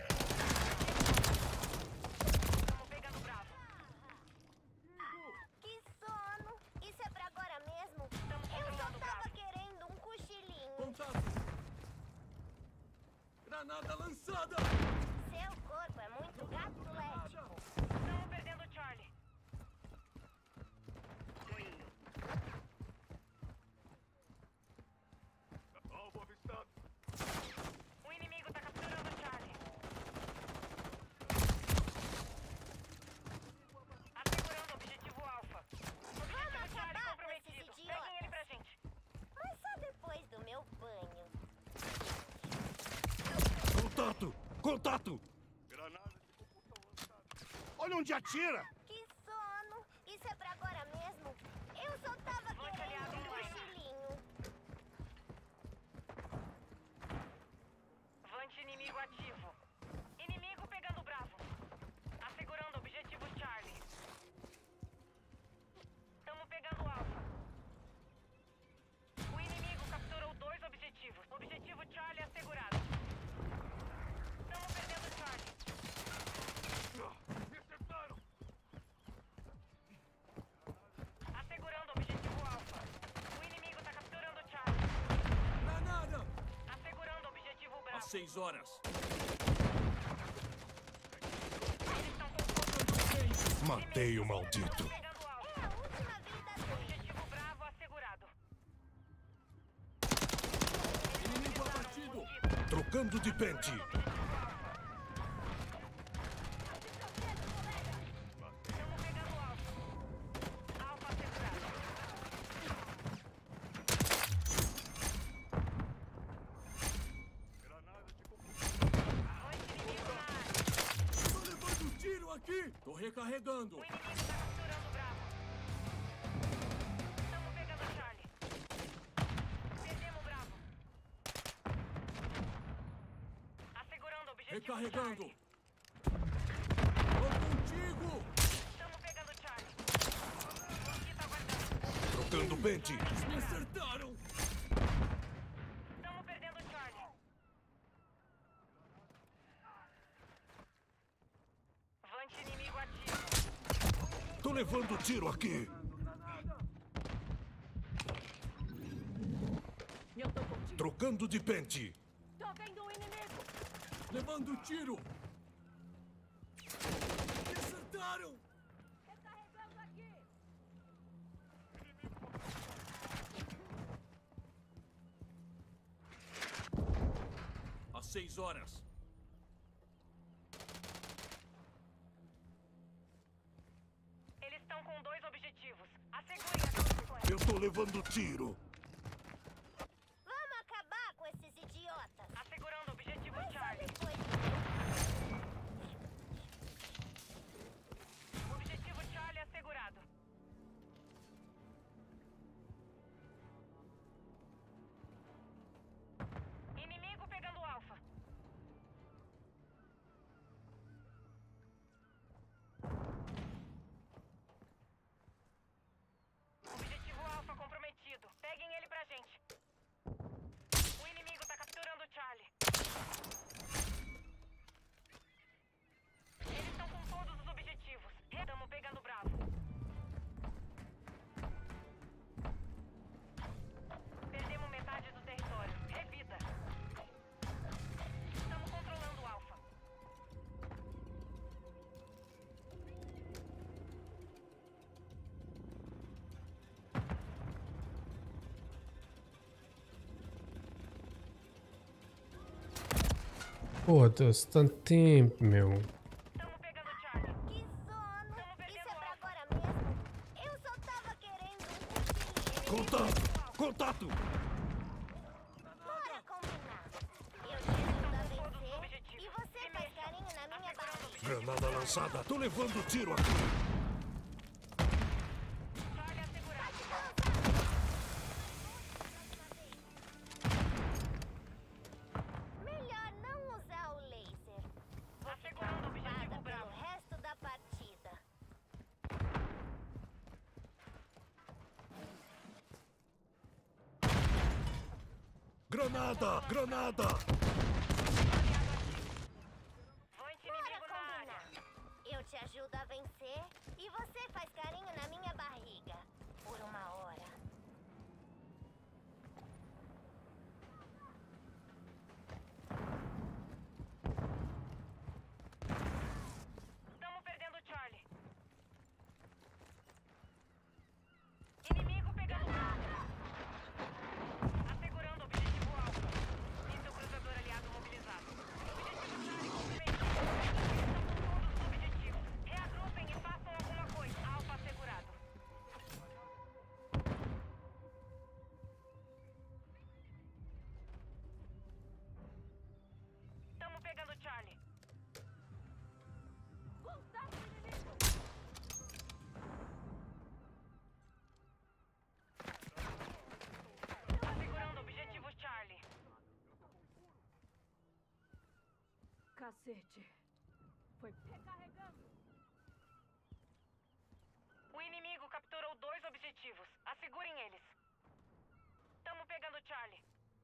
Estamos pegando o Bravo. Que sono! Isso é pra agora mesmo? Estamos Eu só controlando o tava Bravo. querendo um cochilinho. Contato. Granada lançada. Seu corpo é muito gato-lético. Estamos perdendo o Charlie. Alvo avistado. O inimigo tá capturando o Charlie. Assegurando o objetivo Alfa. Vamos Objetivo Charlie acabar com esses comprometido. idiotas. Peguem ele pra gente. Mas só depois do meu banho. Contato. Contato. Granada de concussão lançada. Olha onde atira. Que sono! Isso é pra agora mesmo? Eu só tava querendo um cochilinho. Vante inimigo ativo. Inimigo pegando o Bravo. Assegurando o objetivo Charlie. Estamos pegando o Alfa. O inimigo capturou dois objetivos. Objetivo Charlie assegurado. Estamos perdendo o Charlie. Me acertaram. Assegurando o objetivo Alfa. O inimigo tá capturando o Charlie. Granada. Assegurando o objetivo Bravo. Seis horas. Eles estão com Matei o maldito. pegando o Alfa. É a última vida dele. Objetivo Bravo assegurado. Inimigo abatido. Trocando de pente. Estamos pegando o Alfa. Alfa assegurado. Vante inimigo na área. Tô levando tiro aqui. Tô recarregando. O inimigo tá capturando o Bravo. Estamos pegando o Charlie. Perdemos o Bravo. Assegurando o objetivo Recarregando. Charlie. Tô contigo. Estamos pegando o Charlie. Aqui tá guardando. Trocando pente. Me acertaram. Estamos perdendo o Charlie. Vante inimigo ativo. Tô levando tiro aqui. Eu tô contigo. Trocando de pente. Tô vendo o inimigo. Levando tiro. Me acertaram. Recarregando aqui. Às seis horas. Eles estão com dois objetivos. Assegure as posições. Eu tô levando tiro. Vamos acabar com esses idiotas. Assegurando o objetivo Mas só Charlie. depois do meu Objetivo Charlie assegurado. Inimigo pegando o Alfa. Objetivo Alfa comprometido. Peguem Foda-se, tanto tempo, meu. Estamos pegando Charlie. Que sono! Isso é pra agora mesmo? Eu só tava querendo um cochilinho. Contato! Contato! Bora combinar. Eu te ajudo a vencer e você faz carinho na minha barriga. Granada lançada! Tô levando tiro aqui! Charlie assegurado. Melhor não usar o laser. Vou ficar Assegurando o objetivo ocupada pelo Bravo. resto da partida. Granada! Granada! Voante Bora inimigo na área. combinar. Eu te ajudo a vencer e você faz carinho na minha barriga. Por uma hora. Estamos perdendo Charlie. Inimigo pegando Bravo. Assegurando o objetivo Alfa. Míssil cruzador aliado mobilizado. Objetivo Charlie comprometido. Eles estão com todos os objetivos. Reagrupem e façam alguma coisa. Alfa assegurado. Estamos pegando Charlie. Assegurando o objetivo Charlie. Cacete. Foi recarregando. O inimigo capturou dois objetivos. Assegurem eles. Estamos pegando Charlie.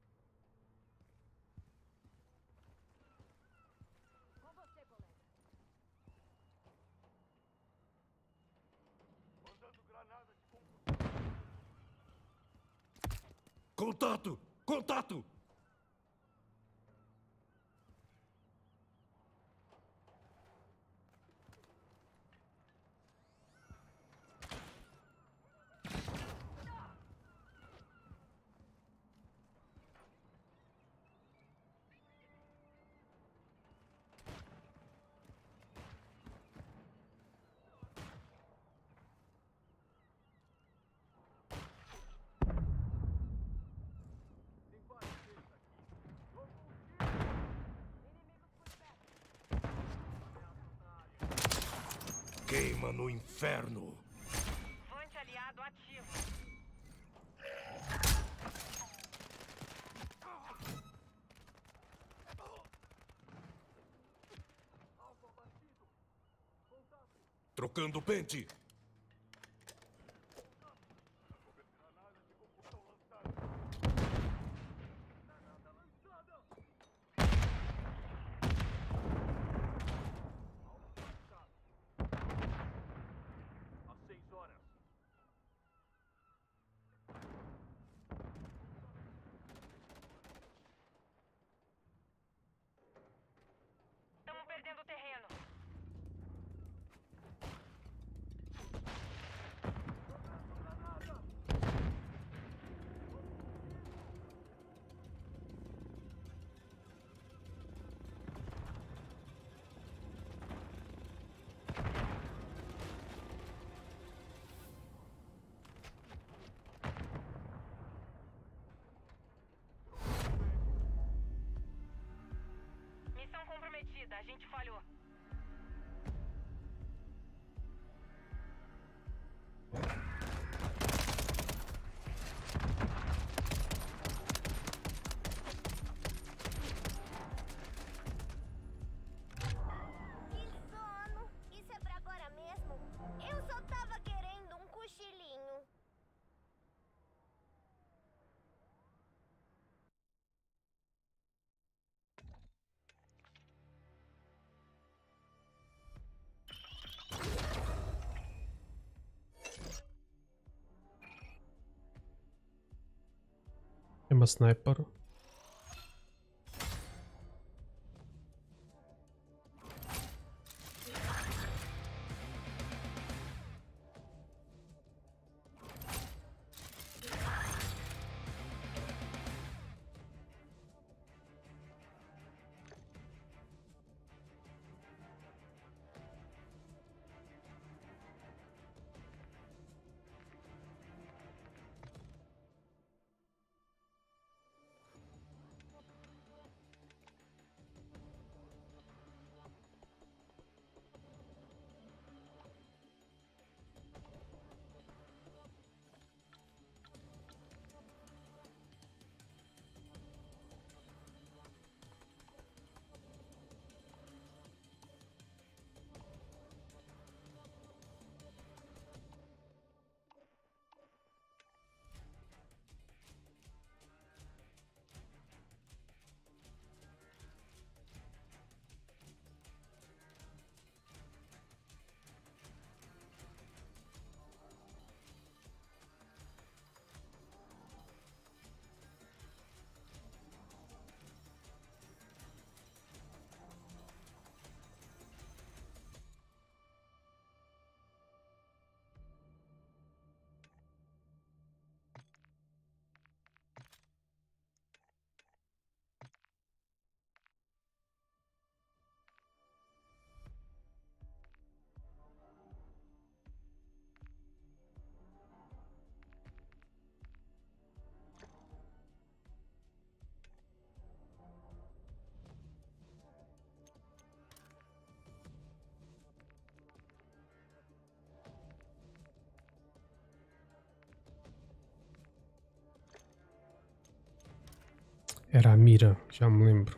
Com você, colega. Contato! Contato! Queima no inferno! Voante aliado ativo. Trocando pente! Estamos perdendo terreno. Missão comprometida. A gente falhou. Que sono! Isso é pra agora mesmo? Eu só tava querendo um cochilinho. Tem uma sniper. Era a mira, já me lembro.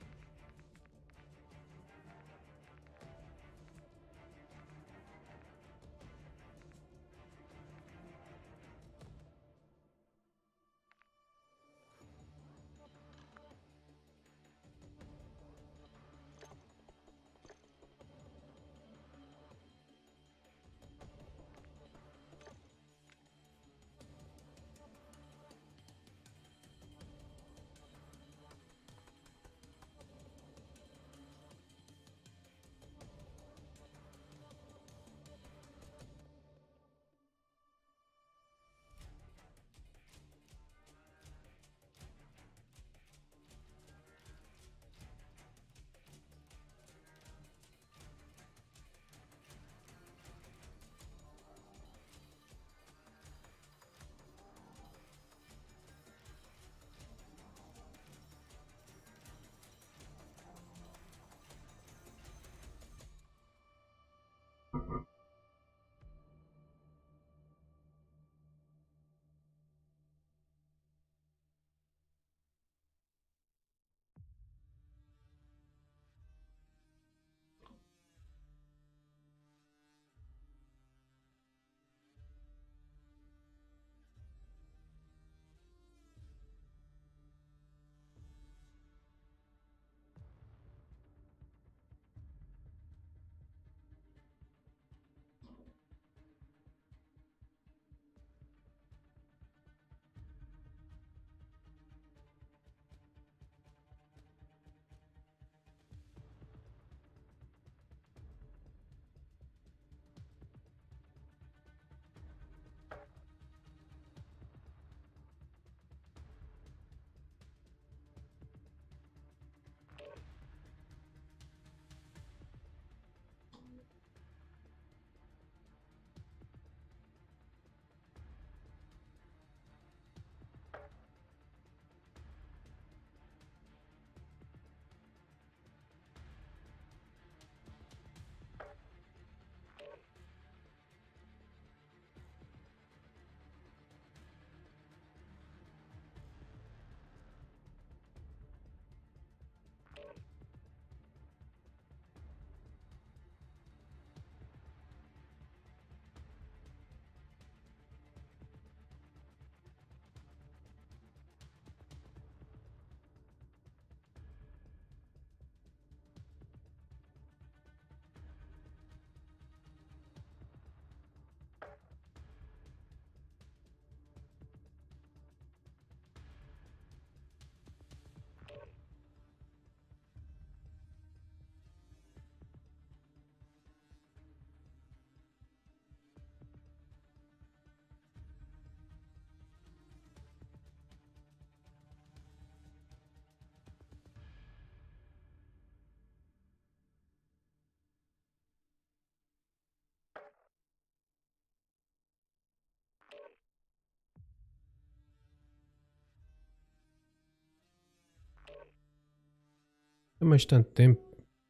Tem bastante tempo.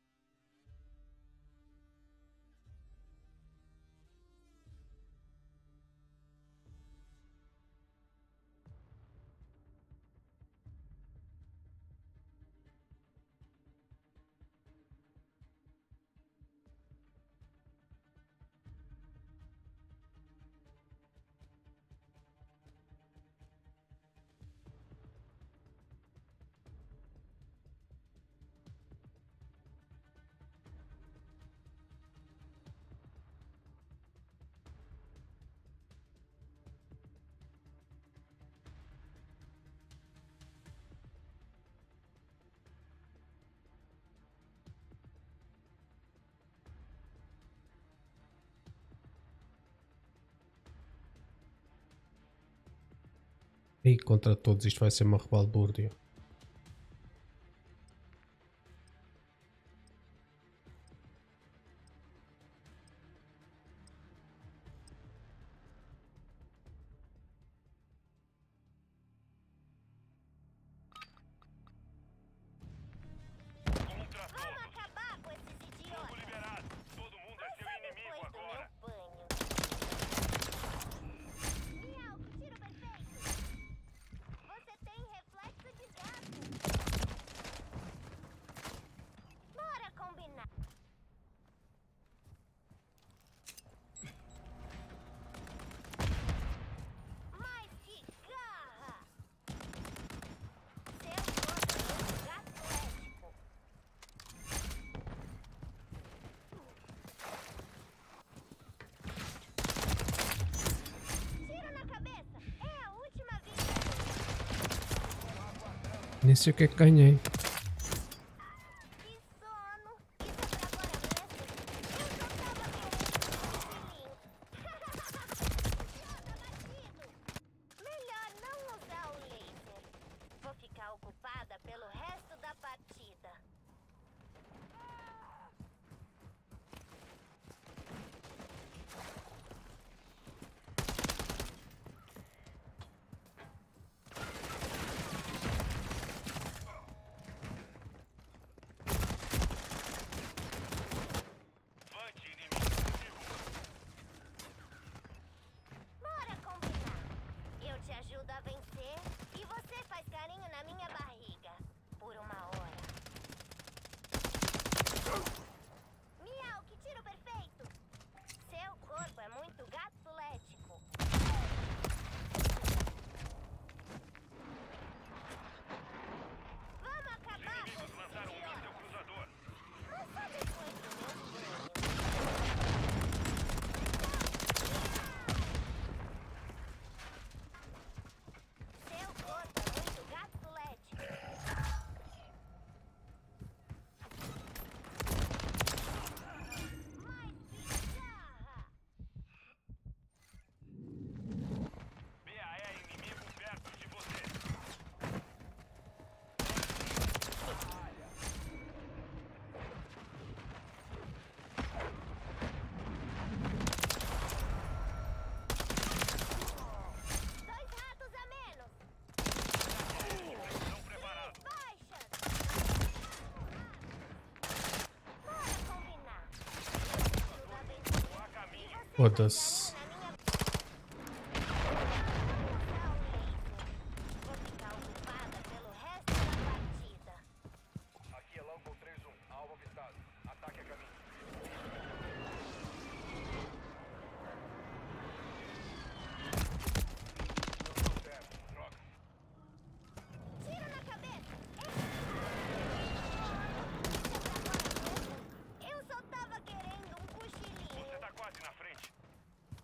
E contra todos isto vai ser uma rebalbúrdia. Contra Vamos todos. acabar com esses Fogo idiotas. liberado. Todo mundo é seu inimigo Depois do agora. meu banho. Miau, tiro perfeito. Você tem reflexo de gás. Nem sei o que é que ganhei. Que sono! Isso é pra agora mesmo? Eu só tava querendo um cochilinho. Tá batido! Melhor não usar o laser. Vou ficar ocupada pelo resto da partida. Vante inimigo inimigo. Bora combinar. Eu te ajudo a vencer e você faz carinho na minha barriga. Por uma hora. Miau, que tiro perfeito! Seu corpo é muito gatlético. Vamos acabar com Inimigos esse lançaram um míssil idiota. cruzador. Mas só depois do meu treino. Seu corpo é muito gatlético. Mais bizarra! B A E inimigo perto de você. Dois ratos a menos. Estão preparados. Baixas. Bora combinar. Eu te ajudo a vencer. A caminho. Foda-se. Na minha... Vou ficar ocupada pelo resto da partida. Aqui é Longbow três um. Alvo avistado. Ataque a caminho. Não tô certo. Droga. Tiro na cabeça. Eu só tava querendo um Você cochilinho. tá quase na frente.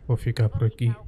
Vou ficar por aqui.